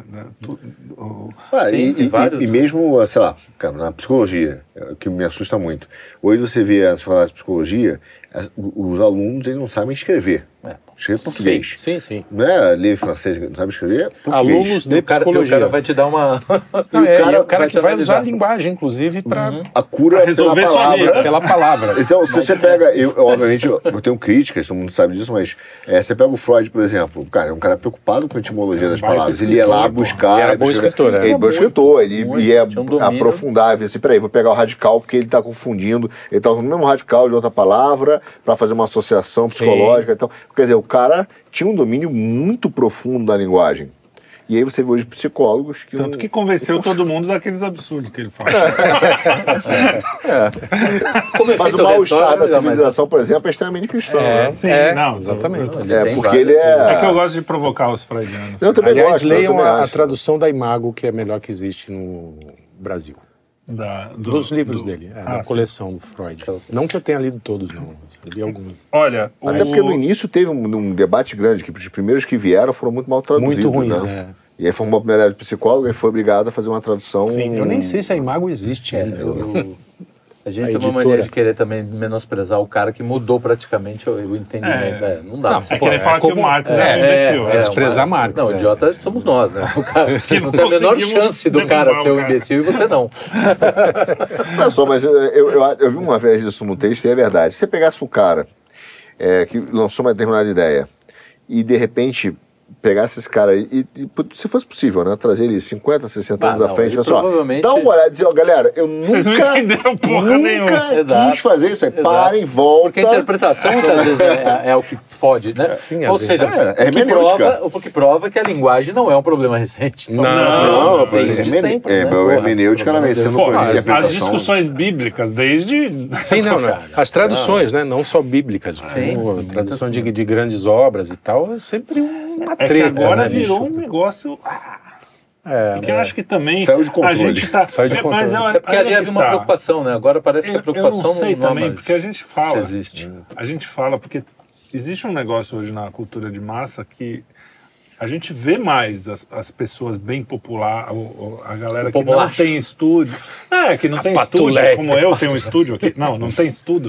E mesmo, sei lá, na psicologia, que me assusta muito. Hoje você vê as falar de psicologia, os alunos eles não sabem escrever. Escrever português. Sim. Não é ler francês, não sabe escrever português. Alunos de psicologia. O cara vai te dar uma... o cara que vai usar a linguagem, inclusive, para... A cura resolver pela palavra. Então, se você pega... obviamente, eu tenho críticas, todo mundo sabe disso, mas você pega o Freud, por exemplo. Cara, é um cara preocupado com a etimologia das palavras. Ele ia lá buscar... Ele era bom escritor, Ele é bom escritor. Ele ia aprofundar. Assim, peraí, vou pegar o radical, porque ele está confundindo. Ele está usando o mesmo radical de outra palavra para fazer uma associação psicológica. Então, quer dizer, o cara tinha um domínio muito profundo da linguagem. E aí você vê hoje psicólogos que... Tanto que convenceu todo mundo daqueles absurdos que ele fala. Mas o mal-estar da civilização, por exemplo, é extremamente cristão. Exatamente. Porque ele é... É que eu gosto de provocar os freudianos. Eu também gosto. Leiam a tradução da Imago, que é a melhor que existe no Brasil. Dos livros dele, da coleção do Freud. Não que eu tenha lido todos, não. Eu li alguns. Olha, até porque no início teve um debate grande, que os primeiros que vieram foram muito mal traduzidos. Muito ruins, né? E aí formou a primeira de psicólogo e foi obrigado a fazer uma tradução... Sim, eu nem sei se a Imago existe ainda. A gente tem uma mania de querer também menosprezar o cara que mudou praticamente o entendimento. Não dá. É querer falar que o Marx é um imbecil. É desprezar Marx. Não, idiota somos nós, né? O cara que não tem a menor chance do cara ser um imbecil e você não. Não só, mas eu vi uma vez isso no texto e é verdade. Se você pegasse um cara que lançou uma determinada ideia e de repente pegasse esse cara e, se fosse possível, né, trazer ele 50, 60 anos à frente, pessoal, provavelmente... dá uma olhada e dizer, ó, galera, eu Vocês não entenderam porra nenhuma. quis fazer isso aí, parem, volta. Porque a interpretação muitas vezes é o que fode, né? Sim, ou seja, o que prova que a linguagem não é um problema recente. Não, desde sempre. Hermenêutica, ela vem sendo as discussões bíblicas, desde... Sim, não. As traduções, né? Não só bíblicas. Sim. Tradução de grandes obras e tal, é sempre uma treta. Que agora né, virou um negócio... Porque eu acho que também saiu de controle. A gente tá... Saiu de controle. Mas porque ali havia uma preocupação, né? Agora parece que a preocupação eu não sei também, mais porque a gente fala. Existe. A gente fala, porque existe um negócio hoje na cultura de massa que a gente vê mais as pessoas bem popular, a galera que não tem estúdio. Que não tem estúdio, como eu tenho um estúdio aqui. Não tem estudo.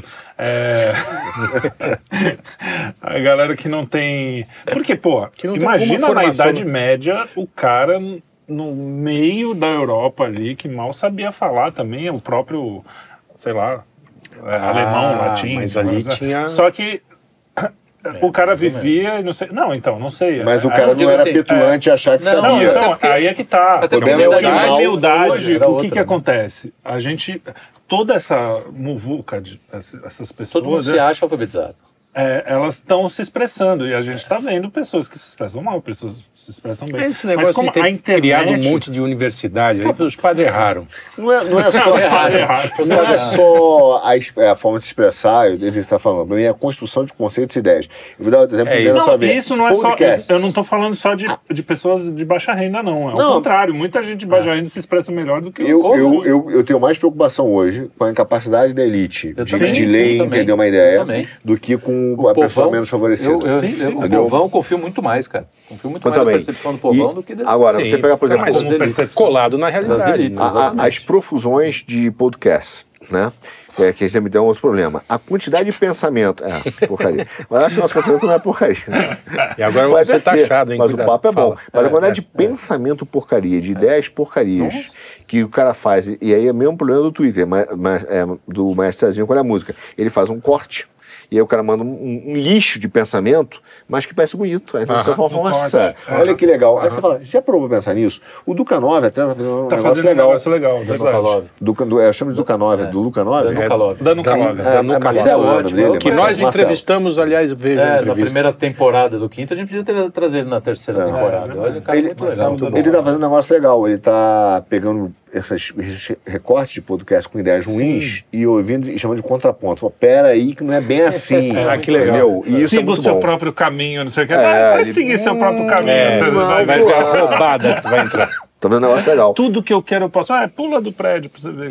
A galera que não tem... Porque, pô, imagina na Idade Média o cara no meio da Europa ali, que mal sabia falar também, o próprio, sei lá, alemão, latim. Mas ali tinha... Só que... o cara vivia e não sei... Não sei. Mas o cara não era petulante e achar que sabia. Não, então, aí é que tá. A humildade, o que acontece? A gente... Toda essa muvuca, essas pessoas... Todo mundo se acha alfabetizado. Elas estão se expressando, e a gente está vendo pessoas que se expressam mal, pessoas que se expressam bem. Esse negócio de ter criado um monte de universidade, aí os padres erraram. Não é só a forma de se expressar, eu devia estar falando, para mim é a construção de conceitos e ideias. Eu vou dar um exemplo isso não é podcast. Eu não estou falando só de pessoas de baixa renda, não. Ao contrário, muita gente de baixa renda se expressa melhor do que eu tenho mais preocupação hoje com a incapacidade da elite de ler e entender uma ideia do que com a pessoa menos favorecida. O povão confio muito mais, cara. Confio muito mais na percepção do povão do que... Agora, você pegar, por exemplo... colado na realidade. As profusões de podcast, né? Que a gente também tem um outro problema. A quantidade de pensamento... porcaria. Mas acho que o nosso pensamento não é porcaria. E agora você tá achado, hein? Mas o papo é bom. Mas a quantidade de pensamento porcaria, de ideias porcarias que o cara faz... E aí é o mesmo problema do Twitter, do Maestro Cezinho com a música. Ele faz um corte, e aí o cara manda um lixo de pensamento, mas que parece bonito. Aí você fala, nossa, olha que legal. Aí você fala, já provou pensar nisso? O Duca 9 até tá fazendo um negócio legal. Eu chamo de Duca 9, do Luca 9? Da Nuca Love. Marcelo, que nós entrevistamos, aliás, na primeira temporada do Quinto, a gente podia trazer ele na terceira temporada. Olha, cara, muito legal. Ele tá fazendo um negócio legal, ele tá pegando esses recortes de podcast com ideias ruins e ouvindo e chamando de contraponto. Fala, pera aí que não é bem assim. Que legal. E isso siga o seu próprio caminho, não sei o que. Vai seguir seu próprio caminho. Você vai ver a roubada que tu vai entrar. Tá vendo um negócio legal. Tudo que eu quero eu posso. Pula do prédio pra você ver.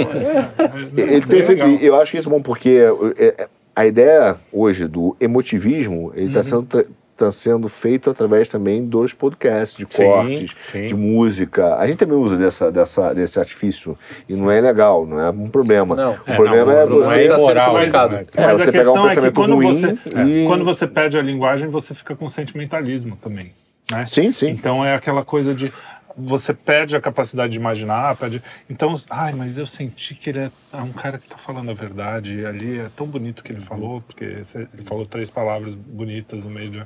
Ele tem feito. Eu acho que isso é bom porque a ideia hoje do emotivismo, ele está sendo feito através também dos podcasts, de cortes, de música. A gente também usa desse artifício e não é legal, não é um problema. O problema é você... Não é moral. Você pegar um pensamento ruim e... Quando você perde a linguagem, você fica com sentimentalismo também. Né? Sim. Então é aquela coisa de... Você perde a capacidade de imaginar, então, mas eu senti que ele é um cara que está falando a verdade, e ali é tão bonito que ele falou, porque ele falou 3 palavras bonitas no meio de...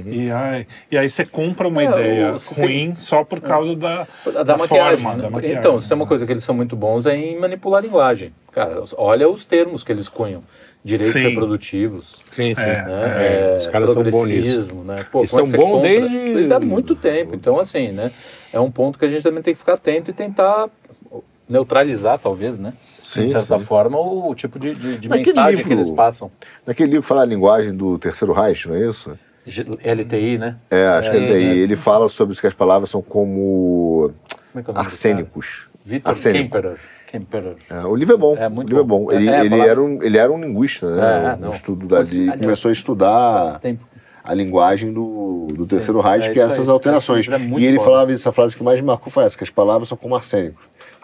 E aí você compra uma ideia ruim só por causa da maquiagem. Forma, da maquiagem. Então, se tem uma coisa que eles são muito bons é em manipular a linguagem. Cara, olha os termos que eles cunham. Direitos reprodutivos. Os caras são bons nisso. Né? Eles são bons desde... há muito tempo. Então, assim, né? É um ponto que a gente também tem que ficar atento e tentar neutralizar, talvez, né? De certa forma, o tipo de mensagem que eles passam. Naquele livro fala a linguagem do Terceiro Reich, não é isso? LTI, né? Acho que LTI. Ele fala sobre que as palavras são como arsênicos. Vitor Kemperer. O livro é bom. O livro é bom. Ele era um linguista, né? Começou a estudar a linguagem do Terceiro Reich, que é essas alterações. E ele falava essa frase que mais me marcou foi essa, que as palavras são como arsênicos.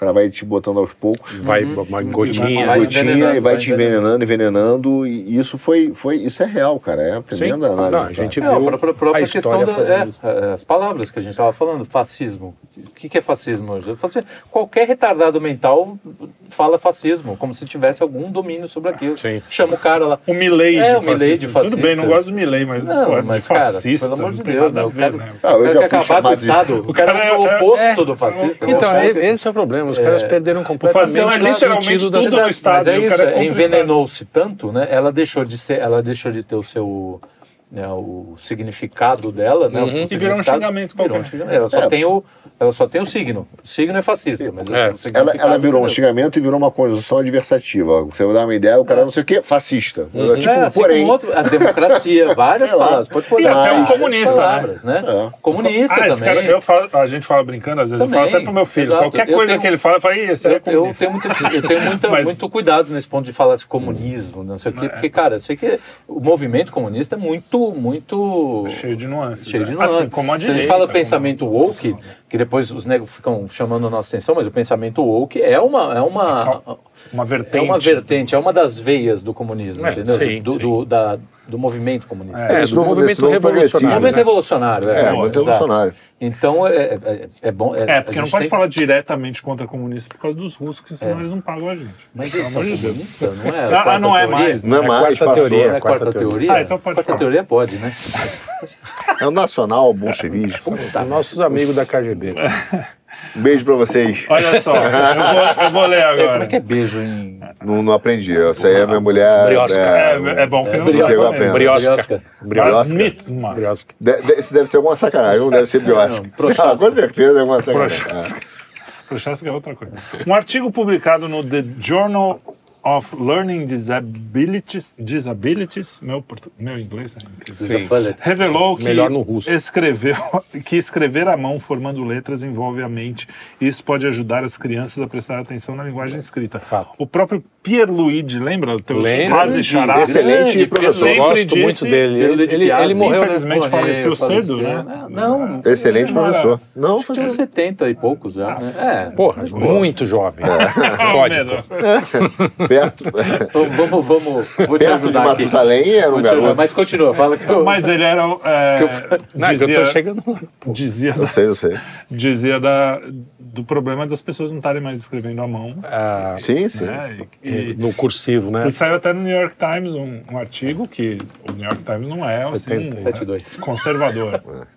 cara vai te botando aos poucos. Vai uma gotinha. E vai te envenenando. E isso isso é real, cara. É uma tremenda análise. Não, a gente viu a própria questão as palavras que a gente estava falando, fascismo. O que é fascismo hoje? Qualquer retardado mental fala fascismo, como se tivesse algum domínio sobre aquilo. Sim. Chama o cara lá. O Milei de fascista. Tudo bem, não gosto do Milei, mas, de fascista. Pelo amor de Deus, não. O cara quer acabar com o Estado. O cara é o oposto do fascista. Então, esse é o problema. Os caras perderam completamente o sentido do Estado. Mas é isso, envenenou-se tanto, né? Ela deixou de ter o seu... o significado dela, né? E virou um xingamento. Ela só tem o signo. O signo é fascista, mas ela virou um xingamento e virou uma conjunção adversativa. Você vai dar uma ideia, o cara não sei o quê, fascista. Porém... a democracia, várias palavras. Pode pôr até um comunista, palavras, né? Comunista também. A gente fala brincando, às vezes eu falo até pro meu filho. Qualquer coisa que ele fala, eu falo, esse é comunista. Eu tenho muito cuidado nesse ponto de falar esse comunismo, não sei o quê, porque, cara, eu sei que o movimento comunista é muito cheio de nuances. Assim como a direita. A gente fala pensamento woke, que depois os negros ficam chamando a nossa atenção, mas o pensamento woke é uma vertente. É uma vertente, é uma das veias do comunismo, entendeu? Sim, do movimento comunista. Do movimento revolucionário. Movimento revolucionário. Muito revolucionário. Então, é bom... porque não pode falar diretamente contra comunista por causa dos russos, que senão eles não pagam a gente. Mas eles são comunistas, não é? Não é mais. Não é mais, é quarta teoria? Então pode falar. Quarta teoria pode, né? É o nacional bolchevismo. Nossos amigos da KGB. Um beijo pra vocês. Olha só, eu vou ler agora. Como é que é beijo em... Não aprendi. Essa aí é minha mulher... É bom que não pegou a pena. Briosca. Isso deve ser alguma sacanagem, não deve ser briosca. Com certeza é alguma sacanagem. Prochaska é outra coisa. Um artigo publicado no The Journal of Learning Disabilities, meu inglês é incrível, revelou que escrever à mão formando letras envolve a mente e isso pode ajudar as crianças a prestar atenção na linguagem escrita. O próprio Pierluigi, lembra? O teu quase xará? Excelente professor. Eu gosto muito dele. Ele morreu, infelizmente, faleceu cedo, né? Não. Excelente professor. Não, tinha 70 e poucos já. Porra, muito jovem. Perto. Vou te ajudar de Matusalém aqui. Era um garoto. Mas continua, fala que eu... Mas ele era... eu tô chegando lá. Eu sei. Dizia do problema das pessoas não estarem mais escrevendo à mão. Sim. Né? No cursivo, né? E saiu até no New York Times um artigo que o New York Times não é assim, conservador.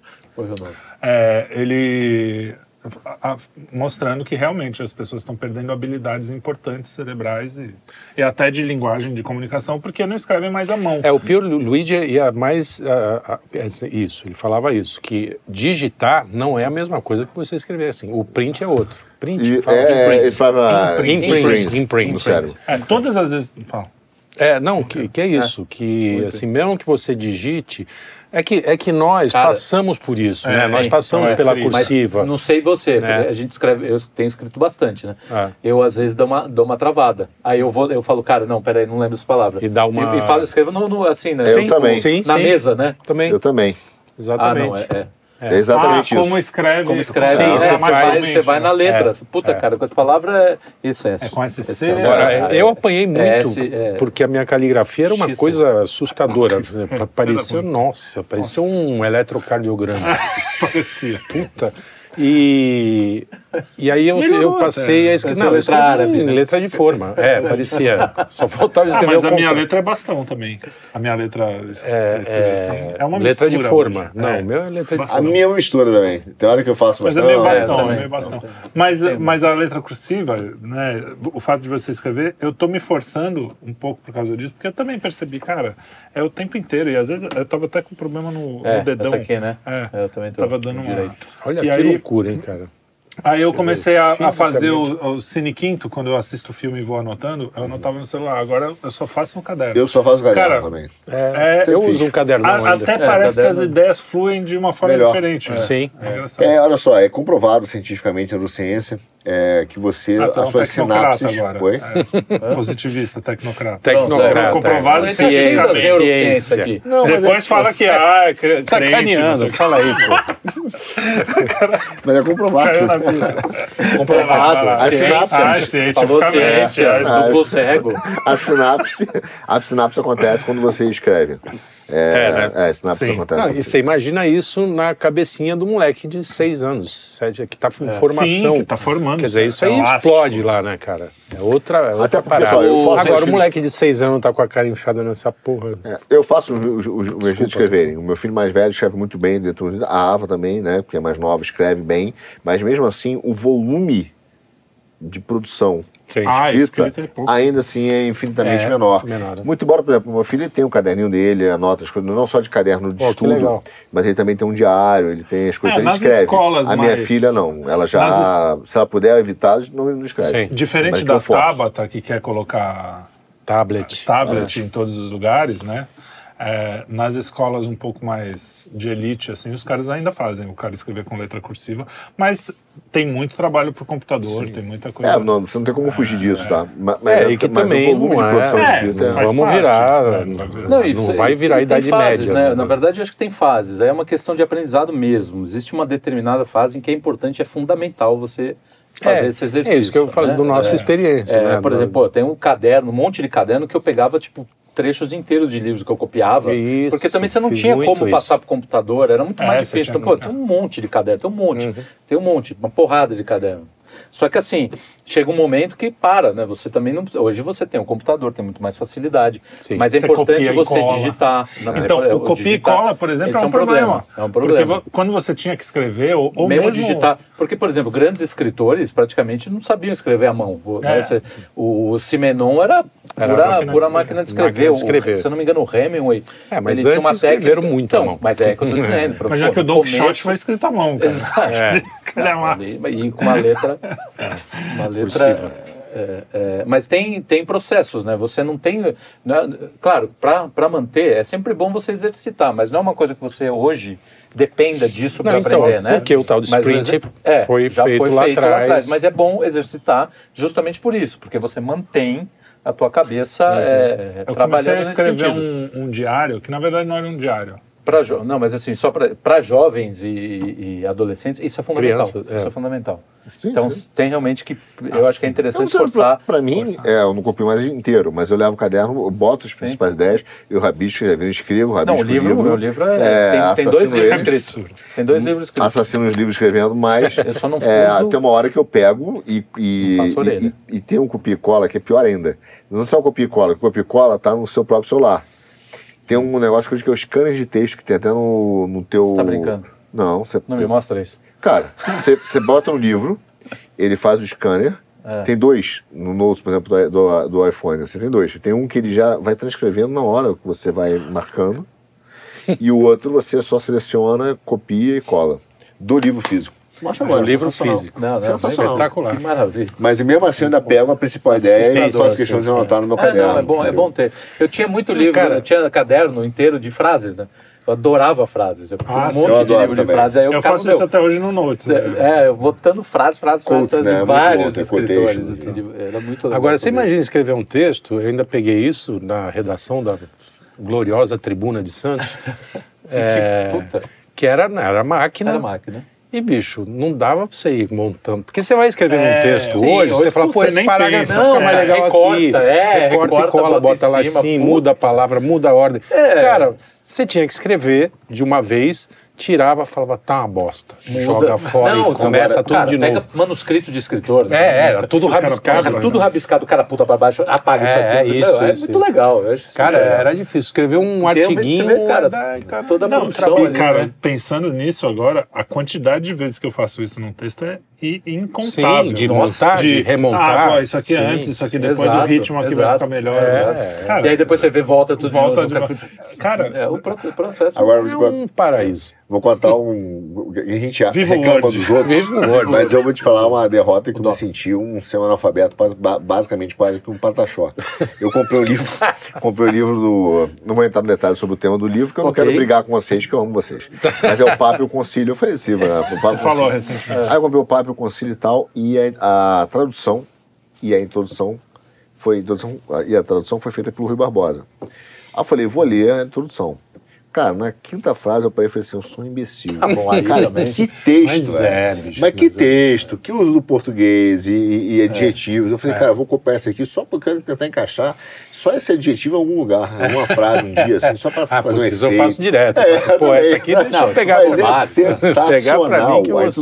Ele... mostrando que realmente as pessoas estão perdendo habilidades importantes cerebrais e até de linguagem, de comunicação, porque não escrevem mais à mão. O Pierluigi ia mais isso, ele falava isso, que digitar não é a mesma coisa que você escrever assim, o print é outro. Print, imprint no cérebro. Todas as vezes falam. Que é isso, que assim, mesmo que você digite, é que nós passamos por isso, né? Nós passamos pela cursiva. Mas não sei você, a gente escreve, eu tenho escrito bastante, né? Eu às vezes dou uma travada. Aí eu falo, cara, não, peraí, não lembro essa palavra. E dá uma... escrevo assim, né? Eu também. Na mesa, né? Eu também. Exatamente. É exatamente isso. Como escreve. Você vai na letra. Cara, com as palavras isso é. Com esse C. Eu apanhei muito, porque a minha caligrafia era uma coisa assustadora. Parecia um eletrocardiograma. Parecia. Puta. E aí eu passei a escrever. Não, letra árabe, letra de forma. Parecia. Só faltava escrever mas a minha letra é bastão também. A minha letra é uma letra de forma. Hoje. Não, o meu é letra de forma. A minha é uma mistura também. Tem hora que eu faço bastão. Mas é meio bastão. Mas a letra cursiva, né, o fato de você escrever, eu tô me forçando um pouco por causa disso, porque eu também percebi, cara, é o tempo inteiro. E às vezes eu tava até com problema no dedão. Essa aqui, né? Eu também tava dando direito. Olha que loucura, hein, cara. Aí eu comecei a fazer o Cine Quinto, quando eu assisto o filme e vou anotando, eu anotava no celular. Agora eu só faço no caderno. Eu só faço no caderno também. Eu uso um cadernão ainda. Até parece que as ideias fluem de uma forma diferente. Sim. Olha só, é comprovado cientificamente na neurociência que você, as suas sinapses... Agora. Positivista, tecnocrata. Comprovado cientificamente. Ciência aqui. Depois fala que sacaneando, fala aí, pô. Mas é comprovado. Caiu na pilha. Comprovado. A sinapse. Falou ciência, duplo cego. A sinapse acontece quando você escreve. A sinapse acontece. E você imagina isso na cabecinha do moleque de 6 anos, 7, que tá em formação. Sim, que tá formando. Quer dizer, isso aí explode lá, né, cara? É outra Até porque, parada. só, eu faço Agora, o filhos... moleque de 6 anos tá com a cara enfiada nessa porra. Eu faço os meus filhos escreverem. O meu filho mais velho escreve muito bem, a Ava também, né, porque é mais nova, escreve bem, mas mesmo assim, o volume de produção escrita é ainda assim é infinitamente menor. Muito embora, por exemplo, o meu filho tem um caderninho dele, anota as coisas, não só de caderno de estudo, mas ele também tem um diário, ele tem as coisas que ele escreve. A minha filha não, ela já, se ela puder evitar, não escreve. Sim. Diferente da Tabata, que quer colocar tablet em todos os lugares, né? Nas escolas um pouco mais de elite, assim, os caras ainda fazem o cara escrever com letra cursiva, mas tem muito trabalho por computador, tem muita coisa. Você não tem como fugir disso, tá? Mas também o volume de produção de escrita vamos virar. Não vai virar a Idade Média. Né? Na verdade, eu acho que tem fases. É uma questão de aprendizado mesmo. Existe uma determinada fase em que é importante, é fundamental você fazer esse exercício. É isso que eu falo da nossa experiência. Né? Por exemplo, tem um caderno, um monte de caderno que eu pegava, tipo, trechos inteiros de livros que eu copiava, porque também você não tinha como passar pro computador, era muito mais difícil. Então, tem um monte de caderno, tem um monte, uma porrada de caderno. Só que assim, chega um momento que para, né? Você também não... Hoje você tem um computador, tem muito mais facilidade. Sim. Mas é importante você digitar. Então, o copia e cola, por exemplo, é um problema. É um problema. Porque quando você tinha que escrever, ou mesmo digitar. Porque, por exemplo, grandes escritores praticamente não sabiam escrever à mão. O Simenon era pura máquina de escrever. Se eu não me engano, o Hemingway, mas ele tinha uma técnica. muito à mão. Mas é que eu tô dizendo. Mas já que o Don Quixote foi escrito à mão, cara. Exato. E com uma letra... mas tem processos, né? Você não tem... Claro, para manter, é sempre bom você exercitar, mas não é uma coisa que você hoje dependa disso para aprender, né? Porque o tal do sprint foi feito lá atrás. Mas é bom exercitar justamente por isso, porque você mantém a tua cabeça trabalhando nesse sentido. Eu comecei a escrever um diário, que na verdade não era um diário. Não, mas assim, só para jovens e adolescentes, isso é fundamental. Isso é fundamental. Sim, então, tem realmente que... Eu acho que é interessante forçar... Para mim, eu não copio mais inteiro, mas eu levo o caderno, eu boto as principais ideias, eu rabisco, escrevo, rabisco o livro tem 2 livros escritos. Tem 2 livros escritos. Assassino os livros escrevendo, mas eu só não tem uma hora que eu pego e tem um copia e cola que é pior ainda. Não só o copia e cola, o copia e cola está no seu próprio celular. Tem um negócio que é o scanner de texto que tem até no teu... Você tá brincando? Não. Não me mostra isso. Cara, você bota no livro, ele faz o scanner, tem 2 no Notes, por exemplo, do iPhone, você tem 2. Tem um que ele já vai transcrevendo na hora que você vai marcando, e o outro você só seleciona, copia e cola. Do livro físico. Mostra agora, livro físico. Espetacular. Que maravilha. Mas mesmo assim eu ainda pego a principal ideia e faço questão de anotar no meu caderno. É bom ter. Eu tinha muito livro, eu tinha caderno inteiro de frases, né? Eu adorava frases. Eu tinha um monte de livro de frases. Eu faço isso até hoje no Notes. Eu botando frases de vários escritores. Assim, era muito legal. Agora, você imagina escrever um texto, eu ainda peguei isso na redação da gloriosa Tribuna de Santos, que era máquina. Era máquina. E, bicho, não dava pra você ir montando. Porque você vai escrever um texto hoje, você fala, pô, esse parágrafo fica mais legal aqui. Recorta e cola, bota lá assim, muda a palavra, muda a ordem. Cara, você tinha que escrever de uma vez, tirava, falava, tá uma bosta. Joga fora e começa tudo de novo. Pega manuscrito de escritor. Né? Era tudo rabiscado. Tudo rabiscado, o cara puta pra baixo, apaga isso aqui. É muito legal. Cara, era difícil. Escrever um artiguinho, toda a produção. E, cara, pensando nisso agora, a quantidade de vezes que eu faço isso num texto é incontável. Sim, de montar, de remontar. Isso aqui antes, isso aqui depois, o ritmo aqui vai ficar melhor. E aí depois você vê, volta tudo de novo. Cara, o processo agora, é um paraíso. Vou contar a gente reclama dos outros, mas eu vou te falar uma derrota que eu me senti um semi-analfabeto, basicamente quase que um pataxó. Eu comprei o livro do... Não vou entrar no detalhe sobre o tema do livro, porque eu não quero brigar com vocês, que eu amo vocês. Mas é o Papa e o Concílio, eu falei assim, você falou recentemente. Aí eu comprei o Papa e o Concílio e tal, e a tradução e a introdução foi feita pelo Rui Barbosa. Aí eu falei, vou ler a introdução. Cara, na quinta frase eu parei e falei assim, eu sou um imbecil. Tá bom, aí cara, também. que texto, bicho, mas que texto, que uso do português e adjetivos. Eu falei, cara, eu vou copiar esse aqui só porque eu quero tentar encaixar só esse adjetivo em algum lugar, em alguma frase um dia, assim, só pra fazer um efeito. Isso eu faço direto. Pô, essa aqui deixa eu pegar mas é sensacional.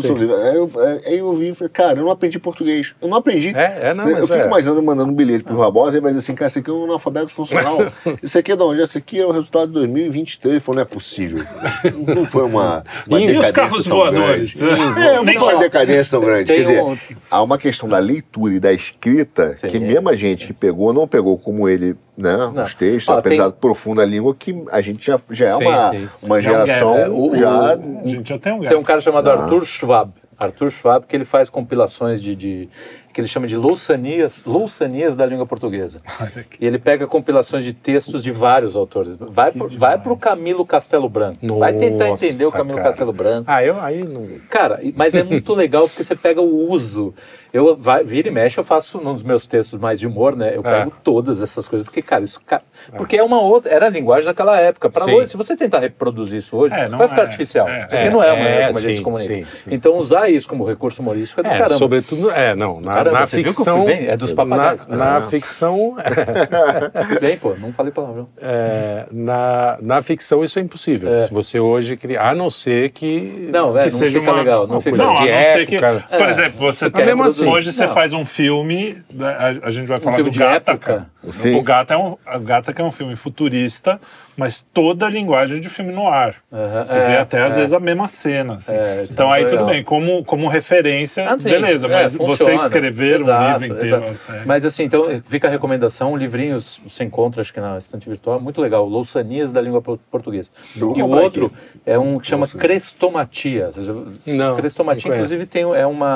Aí eu vi e falei, cara, eu não aprendi português. Eu não aprendi. Eu fico imaginando mandando um bilhete pro Barbosa e vai dizer assim, cara, esse aqui é um analfabeto funcional. Isso aqui é de onde? Esse aqui é o resultado de 2023. Ele falou, não é possível. Não foi uma e os carros voadores? Não foi uma decadência tão grande. Quer dizer, há uma questão da leitura e da escrita que mesmo a gente que pegou, não pegou como ele, né, os textos, apesar de profunda língua, que a gente já é uma geração... A gente já tem um gap. Tem um cara chamado Arthur Schwab, que ele faz compilações que ele chama de louçanias da língua portuguesa. E ele pega compilações de textos de vários autores. Vai pro Camilo Castelo Branco. Vai tentar entender o Camilo Castelo Branco. Aí não... Cara, mas é muito legal porque você pega o uso. Vira e mexe, eu faço num dos meus textos mais de humor, né? Eu pego todas essas coisas. Porque, cara, porque é uma outra... Era a linguagem daquela época. Hoje, se você tentar reproduzir isso hoje, vai ficar artificial. Porque não é uma maneira como a gente se comunica. Então, usar isso como recurso humorístico é do caramba. Sobretudo, na ficção... É dos papagaios. Na ficção... Bem, pô, não falei palavrão. Na ficção isso é impossível. Se você hoje criar... A não ser que... Não seja fica legal. Não fica de época. Por exemplo, você quer hoje você faz um filme, a gente vai falar do Gattaca. O Gattaca é um filme futurista, mas toda a linguagem de filme no ar. Você vê até às vezes a mesma cena. Assim. Então aí tudo bem, como referência, beleza, mas funciona, você escrever um livro inteiro... Mas assim, então fica a recomendação, livrinhos você encontra, acho que na estante virtual, muito legal, Louçanias da língua portuguesa. E o outro é um que chama Crestomatia. Crestomatia, inclusive, tem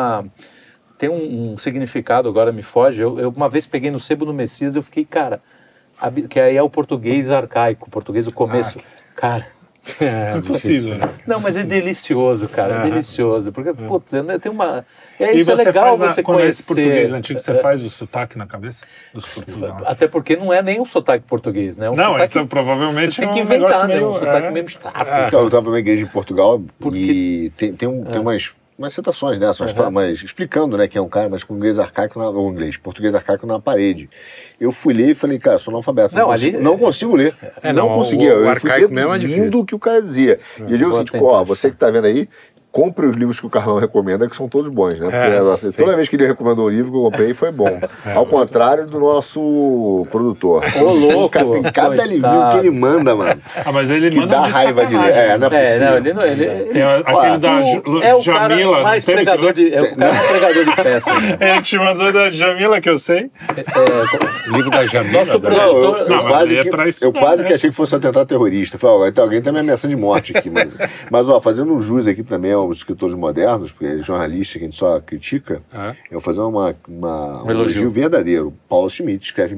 um significado, agora me foge. Eu uma vez peguei no Sebo do Messias, eu fiquei, cara, que aí é o português arcaico, o português do começo. Cara, impossível, né? Não, mas é delicioso, cara, é delicioso, porque, putz, tem uma... Isso é legal você conhecer. Esse português antigo, você faz o sotaque na cabeça dos portugueses? Até porque não é nem um sotaque português, né? Então provavelmente você tem que inventar, né? Um sotaque mesmo estático. Então, eu estava numa igreja em Portugal e tem umas citações, né? Mas explicando, né, que é um cara, mas com inglês arcaico, português arcaico na parede. Eu fui ler e falei, cara, sou analfabeto, não consigo ler. Não conseguia. Eu fui deduzindo o que o cara dizia. E eu digo assim, você que está vendo aí, compre os livros que o Carlão recomenda, que são todos bons, né? Porque, toda vez que ele recomendou um livro que eu comprei, foi bom. Ao contrário do nosso produtor. Ô, louco! Tem cada livrinho que ele manda, mano. Mas ele que manda dá raiva de ler. Não é possível. Tem aquele da Jamila. Mais pregador de peça. Ele te mandou da Jamila, que eu sei. O livro da Jamila. Nosso produtor... Eu quase que achei que fosse um atentado terrorista. Falei, alguém tá me ameaçando de morte aqui. Mas fazendo um jus aqui também aos escritores modernos, porque ele é jornalista que a gente só critica, eu vou fazer um elogio verdadeiro. Paulo Schmidt escreve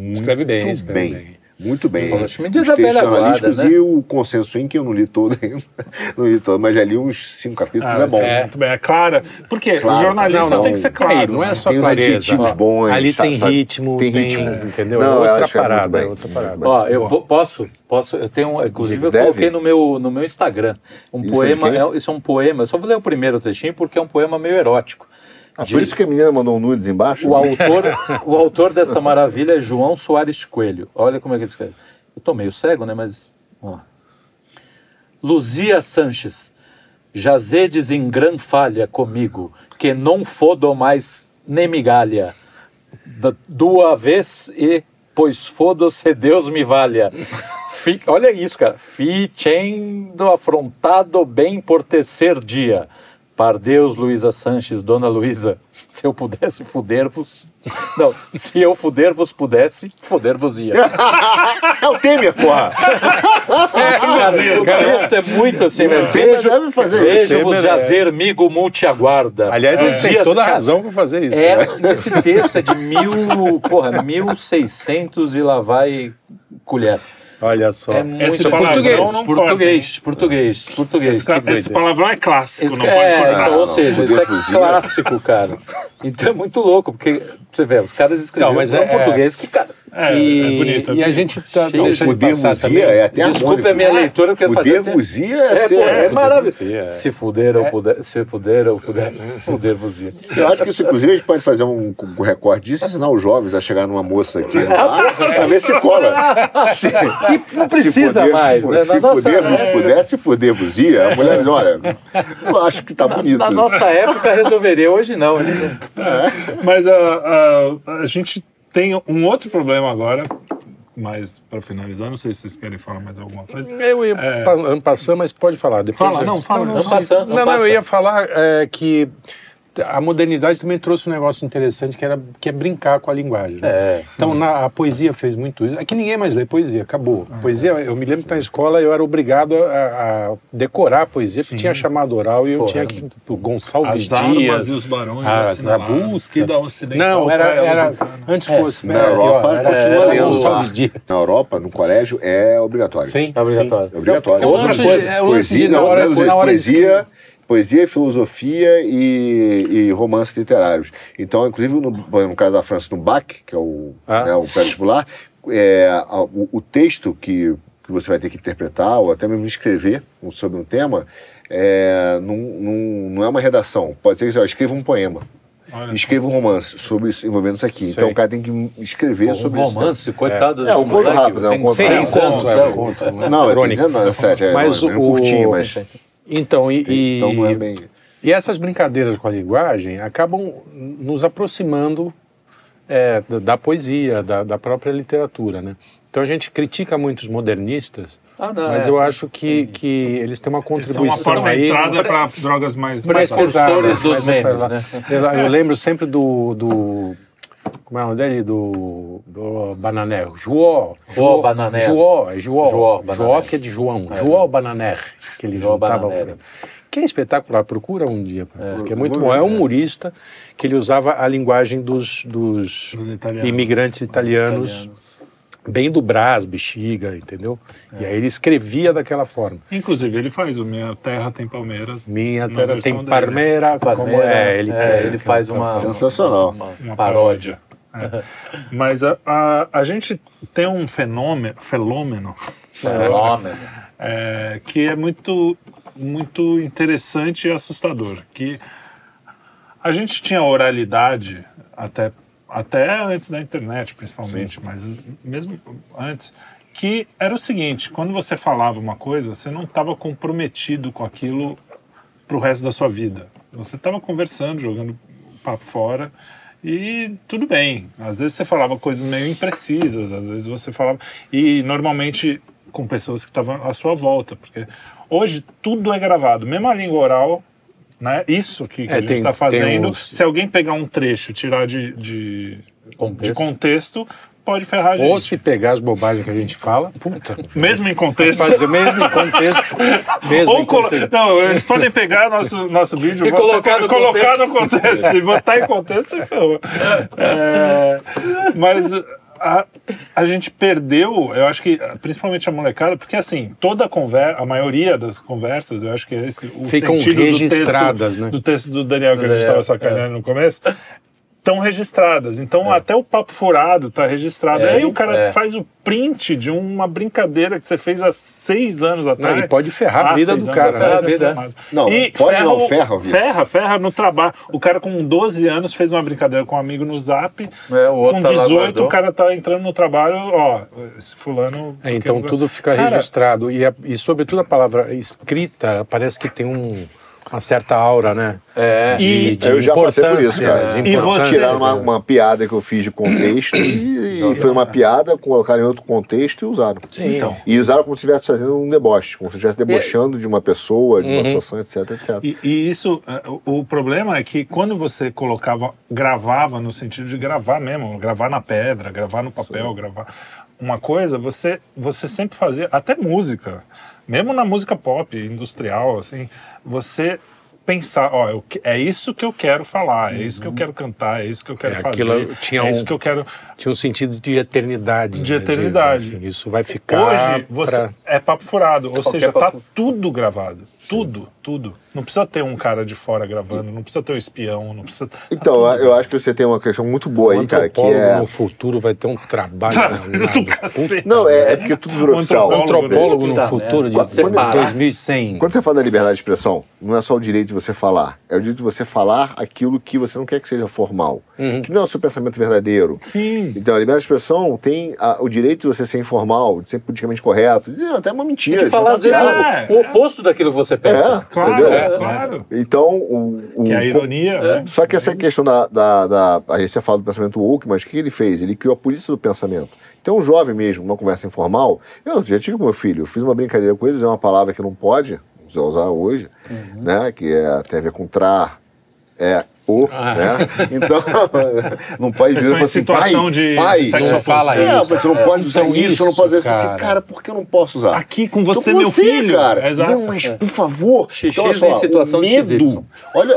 bem. Muito bem. Paulo Schmidt é da velha guarda, né? E o Consenso em que eu não li todo ainda. Não li todo, mas já li uns 5 capítulos, é bom. Muito bem, é clara. Porque o jornalista tem que ser claro. Não é só tem clareza. Tem os adjetivos bons. Ali tem ritmo, entendeu? Não, outra parada. Posso? Eu tenho, inclusive, eu coloquei no meu Instagram um poema. Isso é um poema. Eu só vou ler o primeiro trechinho porque é um poema meio erótico. Por isso que a menina mandou um nudes embaixo? O autor dessa maravilha é João Soares Coelho. Olha como é que ele escreve. Eu tô meio cego, né? Mas... Vamos lá. Luzia Sanches, jazedes em gran falha comigo, que não fodo mais nem migalha. Dua vez e, pois fodo-se Deus me valha. Olha isso, cara. Fichendo afrontado bem por terceiro dia. Par Deus, Luísa Sanches, Dona Luísa, se eu pudesse fuder-vos... Não, se eu fuder-vos pudesse, foder-vos-ia. É o Temer, porra! Cara, o texto é muito assim, né? Vejo-vos jazer, migo multi aguarda. Aliás, ele tem toda a razão para fazer isso. Esse texto é de 1600 e lá vai colher. Olha só. É muito português. Esse palavrão é clássico, ou seja, isso é clássico, cara. Então é muito louco, porque você vê, os caras escreveram português que, cara... É bonito. E a gente tá deixando de passar também. É até desculpa a minha leitura, porque fuder-vos-ia é maravilhoso. Se fuder ou fuder-vos-ia. Eu acho que isso, inclusive, a gente pode fazer um recorde disso, ensinar os jovens a chegar numa moça aqui pra ver se cola. E não precisa mais, né? Se fuder-vos pudesse, fuder-vos-ia, a mulher diz, olha, eu acho que tá bonito. Na nossa época resolveria, hoje não. Mas a gente tem um outro problema agora, mas para finalizar, não sei se vocês querem falar mais alguma coisa. Eu ia passando, mas pode falar. Depois eu ia falar que a modernidade também trouxe um negócio interessante que é brincar com a linguagem. Né? Então a poesia fez muito isso. Aqui ninguém mais lê poesia, acabou. Poesia, eu me lembro que na escola eu era obrigado a decorar a poesia, porque tinha chamado oral e eu tinha que... Gonçalves Dias. As armas e os barões. A busca da ocidental. Não, era antes fosse. Na Europa, continua lendo. Gonçalves Dias. Na Europa, no colégio, é obrigatório. Sim, é obrigatório. É obrigatório. Outra coisa, poesia, filosofia e romances literários. Então, inclusive, no caso da França, no BAC, que é o pré-vestibular, o texto que você vai ter que interpretar, ou até mesmo escrever sobre um tema, não é uma redação. Pode ser que você escreva um poema. Escreva um romance sobre isso, envolvendo isso aqui. Então o cara tem que escrever sobre isso. Um romance, coitado. Um conto rápido, um conto rápido. Não, eu tô dizendo, é 7, é curtinho, mas... Então não é bem... E essas brincadeiras com a linguagem acabam nos aproximando da poesia, da própria literatura, né? Então a gente critica muito os modernistas, mas eu acho que eles têm uma contribuição. São uma porta de entrada para drogas mais pesadas. Dos memes, né? Eu lembro sempre do como é o nome dele? Do Bananer. João Bananer. João, que é de João. João Bananer, que ele juntava. Que é espetacular, procura um dia. Que é muito bom. É um humorista que ele usava a linguagem dos imigrantes italianos. Bem do Brás, Bexiga, entendeu? E aí ele escrevia daquela forma. Inclusive, ele faz o Minha Terra Tem Palmeiras. Minha Terra Tem Palmeira. Ele faz uma... Sensacional. Uma paródia. Mas a gente tem um fenômeno que é muito, muito interessante e assustador. Que a gente tinha oralidade até antes da internet, principalmente, mas mesmo antes, que era o seguinte: quando você falava uma coisa, você não estava comprometido com aquilo para o resto da sua vida. Você estava conversando, jogando papo fora, e tudo bem. Às vezes você falava coisas meio imprecisas, às vezes você falava... E normalmente com pessoas que estavam à sua volta, porque hoje tudo é gravado, mesmo a língua oral... Né? Isso que a gente está fazendo, se alguém pegar um trecho e tirar de contexto, pode ferrar a gente. Ou se pegar as bobagens que a gente fala, puta. Mesmo em contexto. Mesmo em contexto. Não, eles podem pegar nosso vídeo e colocar no contexto. Se botar em contexto, você ferrou. Mas... A gente perdeu, eu acho que principalmente a molecada, porque assim, a maioria das conversas, eu acho que é esse o ficam sentido registradas, do texto do Daniel que a gente estava sacaneando no começo, estão registradas. Então até o papo furado está registrado. Aí o cara faz o print de uma brincadeira que você fez há 6 anos atrás. E pode ferrar a vida do cara. Não, ferra no trabalho. O cara com 12 anos fez uma brincadeira com um amigo no Zap. Com 18 o cara tá entrando no trabalho, esse fulano... Então tudo fica registrado. E sobretudo a palavra escrita parece que tem uma certa aura, né? Eu já passei por isso, cara. E você tiraram uma piada que eu fiz de contexto e foi uma piada, colocaram em outro contexto e usaram. Sim. Então. E usaram como se estivesse fazendo um deboche, como se estivesse debochando de uma pessoa, de uma situação, etc. E isso, o problema é que quando você gravava no sentido de gravar mesmo, gravar na pedra, gravar no papel, gravar uma coisa, você sempre fazia, até música, mesmo na música pop, industrial, assim, você pensar, ó, é isso que eu quero falar, é isso que eu quero cantar, é isso que eu quero fazer, é isso que eu quero... Tinha um sentido de eternidade. De eternidade. Assim, isso vai ficar... Hoje, é papo furado, ou seja, tá tudo gravado. Tudo. Não precisa ter um cara de fora gravando, não precisa ter um espião, não precisa... Então, eu acho que você tem uma questão muito boa aí, cara, que é... no futuro vai ter um trabalho... Não, é porque tudo virou oficial. Antropólogo no futuro de 2100. Quando você fala da liberdade de expressão, não é só o direito de você falar, é o direito de você falar aquilo que você não quer que seja formal, que não é o seu pensamento verdadeiro. Sim. Então, a liberdade de expressão tem o direito de você ser informal, de ser politicamente correto, de dizer até uma mentira. De falar, às vezes, o oposto daquilo que você pensa. Claro. Então, que é a ironia, né? Só que essa questão a gente fala do pensamento woke, mas o que ele fez? Ele criou a polícia do pensamento. Então, um jovem mesmo, numa conversa informal, eu já tive com meu filho, eu fiz uma brincadeira com ele, usei uma palavra que não pode usar hoje, né? Que tem a ver com né? Então, não pode vir e falar assim, pai, não fala isso. Você não pode usar isso, não pode usar isso. Assim, cara, por que eu não posso usar? Aqui com você, meu filho. Cara. Exato. Não, mas por favor. Xixis em situação de medo. Olha,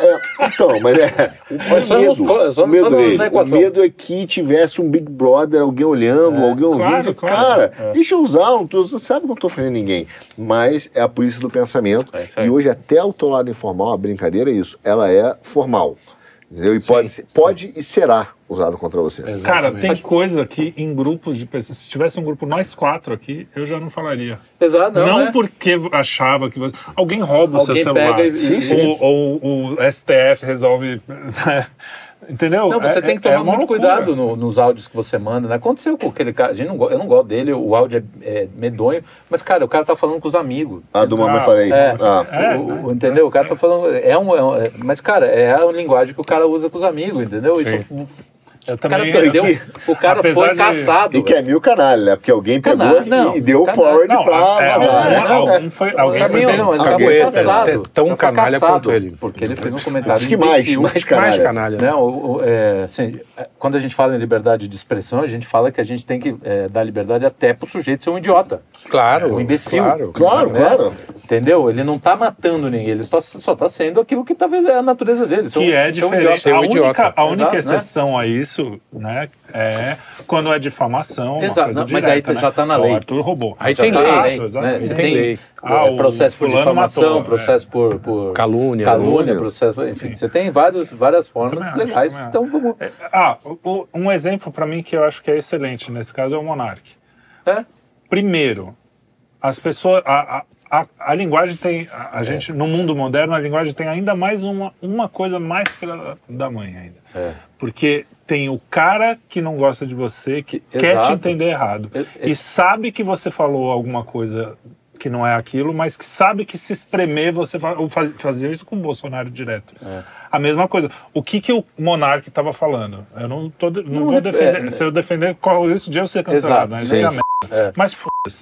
o medo é que tivesse um Big Brother, alguém olhando, alguém ouvindo. Cara, deixa eu usar, você sabe que eu não tô ofendendo ninguém. Mas é a polícia do pensamento. E hoje até o teu lado informal, a brincadeira é isso, ela é formal. Entendeu? E pode e será usado contra você. Exatamente. Cara, tem coisa que em grupos de pessoas, se tivesse um grupo nós 4 aqui, eu já não falaria. Exato. Não porque achava que alguém rouba o seu celular. Ou o STF resolve... Entendeu? Não, você tem que tomar muito cuidado nos áudios que você manda, né? Aconteceu com aquele cara, eu não gosto dele, o áudio é medonho, mas, cara, o cara tá falando com os amigos. Do Mamãe Falei. Entendeu? O cara tá falando, mas, cara, é a linguagem que o cara usa com os amigos, entendeu? Isso... O cara perdeu, o cara foi caçado. E que é mil canalha, né? Porque alguém pegou e deu forward pra vazar. Alguém foi caçado. Tão canalha quanto ele. Porque ele fez um comentário. Acho que mais canalha. Assim, quando a gente fala em liberdade de expressão, a gente fala que a gente tem que dar liberdade até pro sujeito ser um idiota. Claro. Um imbecil. Claro. Entendeu? Ele não tá matando ninguém, ele só tá sendo aquilo que talvez é a natureza dele. Que é diferente. A única exceção a isso, né, é quando é difamação, exato, mas aí já está na lei. O Arthur roubou. Aí tem lei, tem lei. Processo por difamação, processo por calúnia, processo, enfim, você tem várias formas legais. Então, um exemplo para mim que eu acho que é excelente nesse caso é o Monark. Primeiro, as pessoas... A linguagem tem... A gente, no mundo moderno, a linguagem tem ainda mais uma coisa mais filha da mãe ainda. Porque tem o cara que não gosta de você, que quer te entender errado. E sabe que você falou alguma coisa que não é aquilo, mas que sabe que se espremer, você fazia isso com o Bolsonaro direto. A mesma coisa. O que o Monark estava falando? Eu não vou defender. Se eu defender, corre isso de eu ser cancelado. Mas é a merda. Mas foda-se.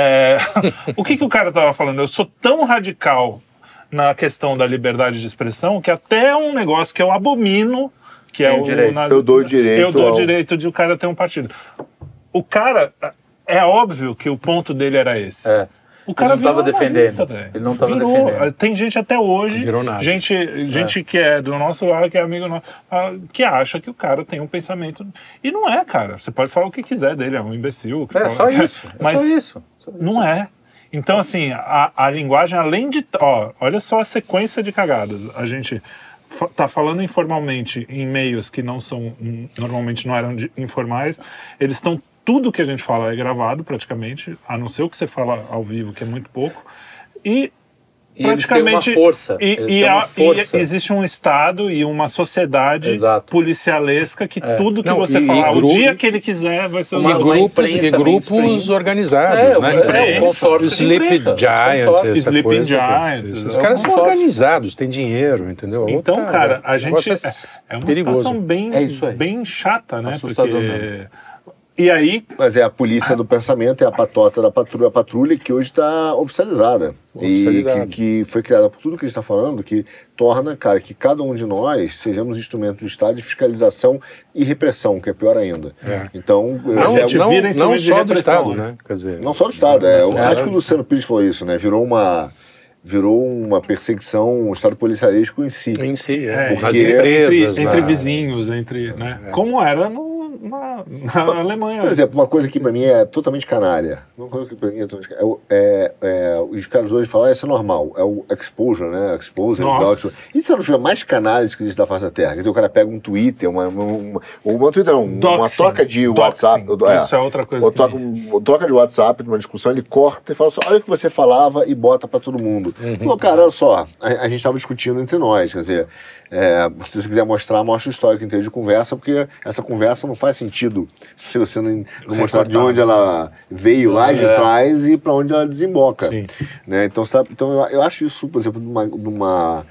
O que o cara estava falando? Eu sou tão radical na questão da liberdade de expressão que até um negócio que eu abomino, que é eu dou o direito. Eu dou o direito de o cara ter um partido. O cara, é óbvio que o ponto dele era esse. O cara não estava defendendo. Ele não estava defendendo. Tem gente até hoje, gente que é do nosso lado, que é amigo nosso, que acha que o cara tem um pensamento. E não é, cara. Você pode falar o que quiser dele, é um imbecil. Só isso. Mas só isso. Não é. Então, assim, a linguagem, além de... olha só a sequência de cagadas. A gente tá falando informalmente em meios que não são... Normalmente não eram informais. Eles estão... Tudo que a gente fala é gravado, praticamente, a não ser o que você fala ao vivo, que é muito pouco. E praticamente... Eles têm uma força. E existe um Estado e uma sociedade policialesca que tudo que você falar, o dia que ele quiser, vai ser usado. E grupos organizados, né? O consórcio Sleeping Giants, Sleeping Giants. Esses caras são organizados, têm dinheiro, entendeu? Então, cara, a gente... É uma situação bem chata, né? Assustador mesmo. E aí... Mas é a polícia do pensamento, é a patota da patrulha que hoje está oficializada. E que foi criada por tudo que a gente está falando, que torna, cara, que cada um de nós sejamos instrumentos do Estado de fiscalização e repressão, que é pior ainda. Então... Não só do Estado, né? Quer dizer, não só do Estado. Acho que o Luciano Pires falou isso, né? Virou uma... virou uma perseguição, um estado policialesco em si. Em si, Porque nas empresas. Entre vizinhos, né? Como era na Alemanha. Por exemplo, uma coisa que pra mim é totalmente canalha. Uma coisa que pra mim é totalmente canalha. Os caras hoje falam, isso é normal. É o exposure, né? Exposure. Isso é uma mais canalha que existe da face da Terra. Quer dizer, o cara pega um Twitter, uma troca de WhatsApp. Isso é outra coisa. Troca de WhatsApp, de uma discussão, ele corta e fala assim, olha o que você falava e bota pra todo mundo. Falou, cara, olha só, a gente estava discutindo entre nós, quer dizer, se você quiser mostrar, mostra o histórico inteiro de conversa, porque essa conversa não faz sentido se você não mostrar de onde ela veio lá de trás e para onde ela desemboca. Né? Então eu acho isso, por exemplo, de uma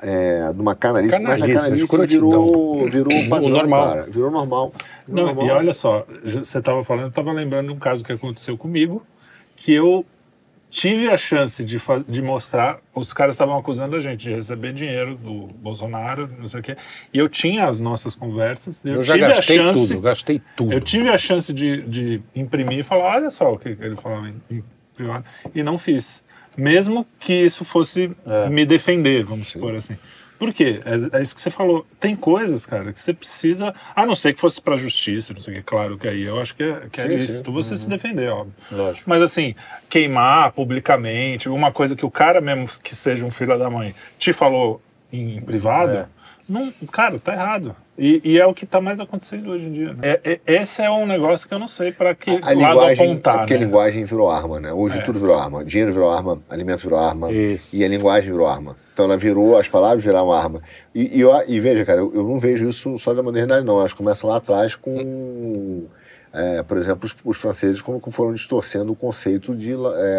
canalice, mas a canalice virou padrão, normal. Cara, virou normal. E olha só, você estava falando, eu estava lembrando de um caso que aconteceu comigo, que eu tive a chance de mostrar, os caras estavam acusando a gente de receber dinheiro do Bolsonaro, não sei o quê, e eu tinha as nossas conversas, eu já gastei tudo. Eu tive a chance de imprimir e falar, olha só o que ele falava em privado, e não fiz. Mesmo que isso fosse me defender, vamos supor assim. Por quê? É isso que você falou. Tem coisas, cara, que você precisa... A não ser que fosse pra justiça, não sei o que. Claro que aí eu acho que é lícito você se defender, óbvio. Lógico. Mas assim, queimar publicamente, uma coisa que o cara mesmo que seja um filho da mãe te falou em privado, não, cara, tá errado. E é o que está mais acontecendo hoje em dia. Né? Esse é um negócio que eu não sei para que lado apontar. Porque a linguagem virou arma, né? Hoje tudo virou arma. Dinheiro virou arma, alimento virou arma. Isso. E a linguagem virou arma. Então ela virou, as palavras viraram arma. E veja, cara, eu não vejo isso só da modernidade, não. Acho que começa lá atrás com... por exemplo, os franceses como foram distorcendo o conceito de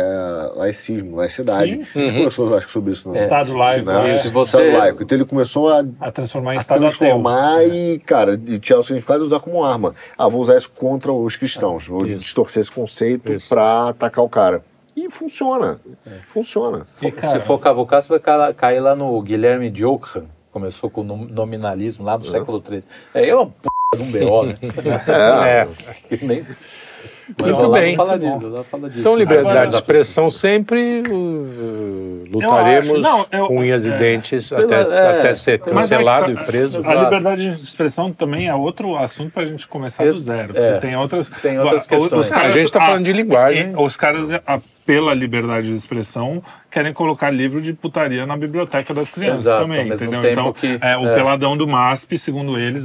laicismo, laicidade. Ele conversou, acho que, sobre isso no Estado laico. Né? Estado laico. Então ele começou a transformar em Estado ateu. E, cara, tirar o significado e usar como arma. Vou usar isso contra os cristãos. Vou distorcer esse conceito para atacar o cara. E funciona. Funciona. E, cara, se for cavucar, você vai cair lá no Guilherme de Ockham. Começou com o nominalismo lá no século XIII. É uma p*** de um B.O., né? Muito bem. Então, liberdade de expressão sempre lutaremos com unhas e dentes até ser cancelado e preso. A liberdade de expressão também é outro assunto para a gente começar do zero. Tem outras questões. A gente está falando de linguagem. Os caras, pela liberdade de expressão, querem colocar livro de putaria na biblioteca das crianças também, entendeu? Então, o peladão do MASP, segundo eles,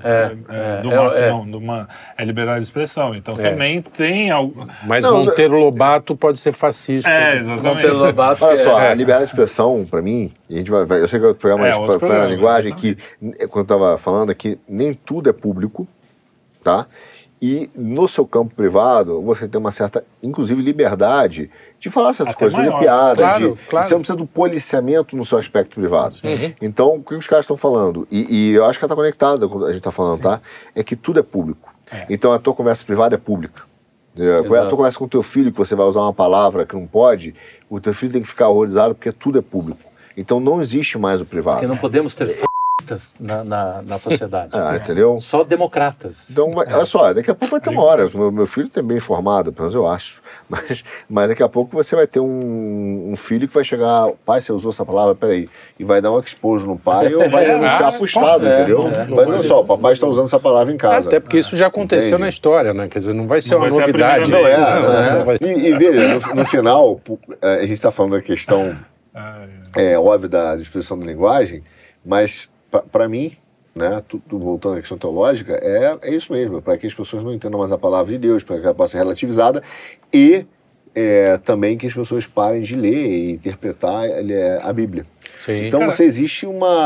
é liberdade de exprão. Então, também tem algo... Mas Monteiro Lobato pode ser fascista. Exatamente. Monteiro Lobato... Olha só, a liberdade de expressão, para mim, e a gente vai... Eu sei que o programa foi na linguagem, que, quando eu estava falando aqui, nem tudo é público, tá? E no seu campo privado, você tem uma certa, inclusive, liberdade de falar essas coisas, de piada, você não precisa do policiamento no seu aspecto privado. Então, o que os caras estão falando, e eu acho que ela está conectada com o que a gente está falando, tá? É que tudo é público. Então, a tua conversa privada é pública. A tua conversa com o teu filho, que você vai usar uma palavra que não pode, o teu filho tem que ficar horrorizado porque tudo é público. Então, não existe mais o privado. Porque não podemos ter na sociedade. Entendeu? Só democratas. Então, olha só, daqui a pouco vai ter uma hora. Meu filho tem bem informado, pelo menos eu acho. Mas daqui a pouco você vai ter um filho que vai chegar, pai, você usou essa palavra, peraí, e vai dar um expose no pai ou vai denunciar pro Estado, entendeu? Mas não só, o papai está usando essa palavra em casa. Até porque isso já aconteceu na história, né? Quer dizer, não vai ser uma novidade. E veja, no final, a gente está falando da questão óbvia da destruição da linguagem, mas para mim, né, voltando à questão teológica, é isso mesmo, para que as pessoas não entendam mais a palavra de Deus, para que ela possa ser relativizada e também que as pessoas parem de ler e interpretar a Bíblia. Sim, então existe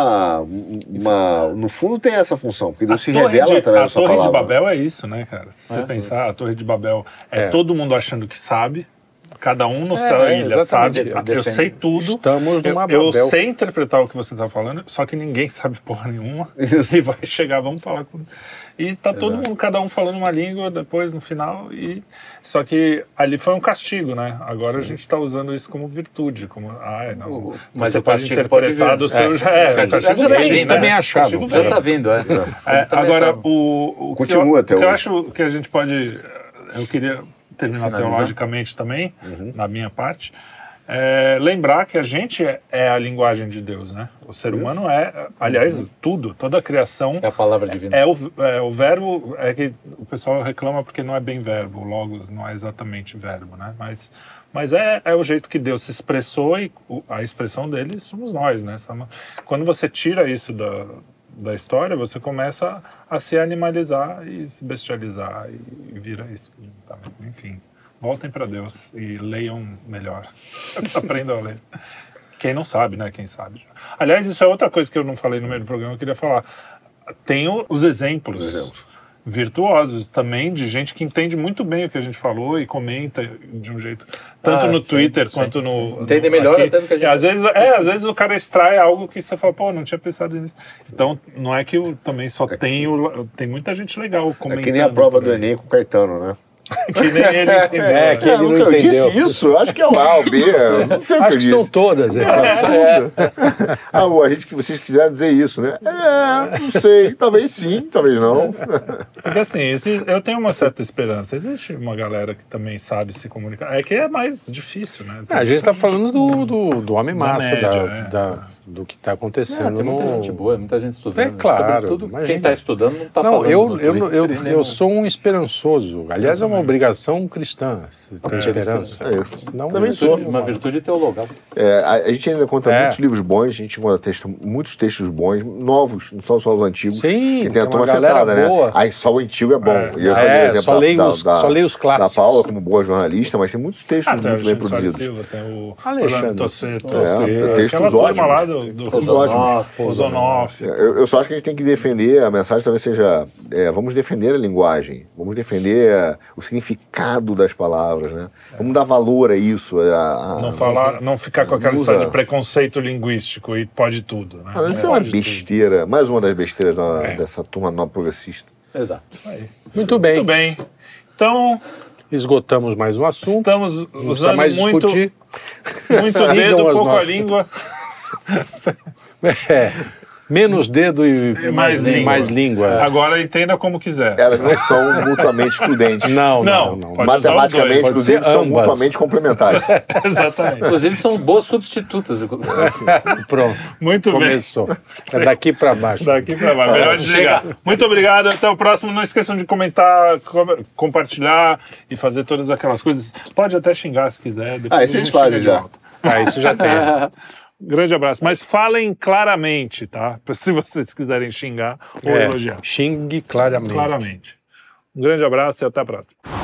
no fundo tem essa função, porque Deus se revela através da sua palavra. A Torre de Babel é isso, né, cara? Se você pensar, a Torre de Babel todo mundo achando que sabe, cada um no sua ilha sabe, eu sei tudo, estamos numa eu sei interpretar o que você está falando, só que ninguém sabe porra nenhuma, e vai chegar, vamos falar com... E tá todo mundo, cada um falando uma língua, depois no final, só que ali foi um castigo, né? Agora a gente está usando isso como virtude, como, mas você pode interpretar do seu... Eles também achavam. Já está vindo, agora, o continua até hoje. Eu acho que a gente pode... Eu queria terminar teologicamente também, na minha parte, lembrar que a gente é a linguagem de Deus, né? O ser humano aliás, tudo, toda a criação... É a palavra divina. O verbo, que o pessoal reclama porque não é bem verbo, o logos não é exatamente verbo, né? Mas é o jeito que Deus se expressou e a expressão dele somos nós, né? Quando você tira isso da história, você começa a se animalizar e se bestializar e vira isso. Enfim, voltem para Deus e leiam melhor. Aprendam a ler. Quem não sabe, né? Quem sabe. Aliás, isso é outra coisa que eu não falei no meio do programa, eu queria falar. Tem os exemplos virtuosos também de gente que entende muito bem o que a gente falou e comenta de um jeito, tanto no Twitter quanto no... Entende melhor aqui. até do que a gente... Às vezes o cara extrai algo que você fala, pô, não tinha pensado nisso. Então, não é que eu também só tenho... Tem muita gente legal comentando. É que nem a prova do Enem com o Caetano, né? Que nem ele entendeu. Que ele não entendeu. Eu disse isso, eu acho que é o A, o B, não sei o que Acho que são todas. A gente que vocês quiseram dizer isso, né? Não sei, talvez sim, talvez não. Porque assim, eu tenho uma certa esperança. Existe uma galera que também sabe se comunicar. É que é mais difícil, né? A gente está falando do homem massa, média, do que está acontecendo. Tem muita gente boa, muita gente estudando. É claro. Sobretudo, quem está estudando não está falando. Eu sou um esperançoso. Aliás, é uma obrigação cristã ter esperança. Também sou. Uma virtude teologal. A gente ainda encontra muitos livros bons, a gente encontra muitos textos bons, novos, não são só os antigos. Sim, que tem a turma afetada, né? Aí só o antigo é bom. E eu só leio os clássicos. Da Paula como boa jornalista, mas tem muitos textos muito bem produzidos. Tem o Alexandre. Textos ótimos. Eu só acho que a gente tem que defender, a mensagem talvez seja, vamos defender a linguagem, vamos defender o significado das palavras, né? Vamos dar valor a isso. Não ficar com aquela história de preconceito linguístico e pode tudo, né? Isso é uma besteira, mais uma das besteiras dessa turma nova progressista. Exato. Muito bem. Então, esgotamos mais um assunto. Estamos usando mais muito dedo, pouco a língua. Menos dedo e mais língua. Agora entenda como quiser. Elas não são mutuamente excludentes. Não. Matematicamente, inclusive, são mutuamente complementares. Exatamente. Inclusive, são boas substitutas. Pronto. Muito Começou. bem. É daqui para baixo. Melhor desligar. Muito obrigado. Até o próximo. Não esqueçam de comentar, compartilhar e fazer todas aquelas coisas. Pode até xingar se quiser. Isso a gente faz já. Isso já tem. Grande abraço. Mas falem claramente, tá? Se vocês quiserem xingar ou elogiar. Xingue claramente. Um grande abraço e até a próxima.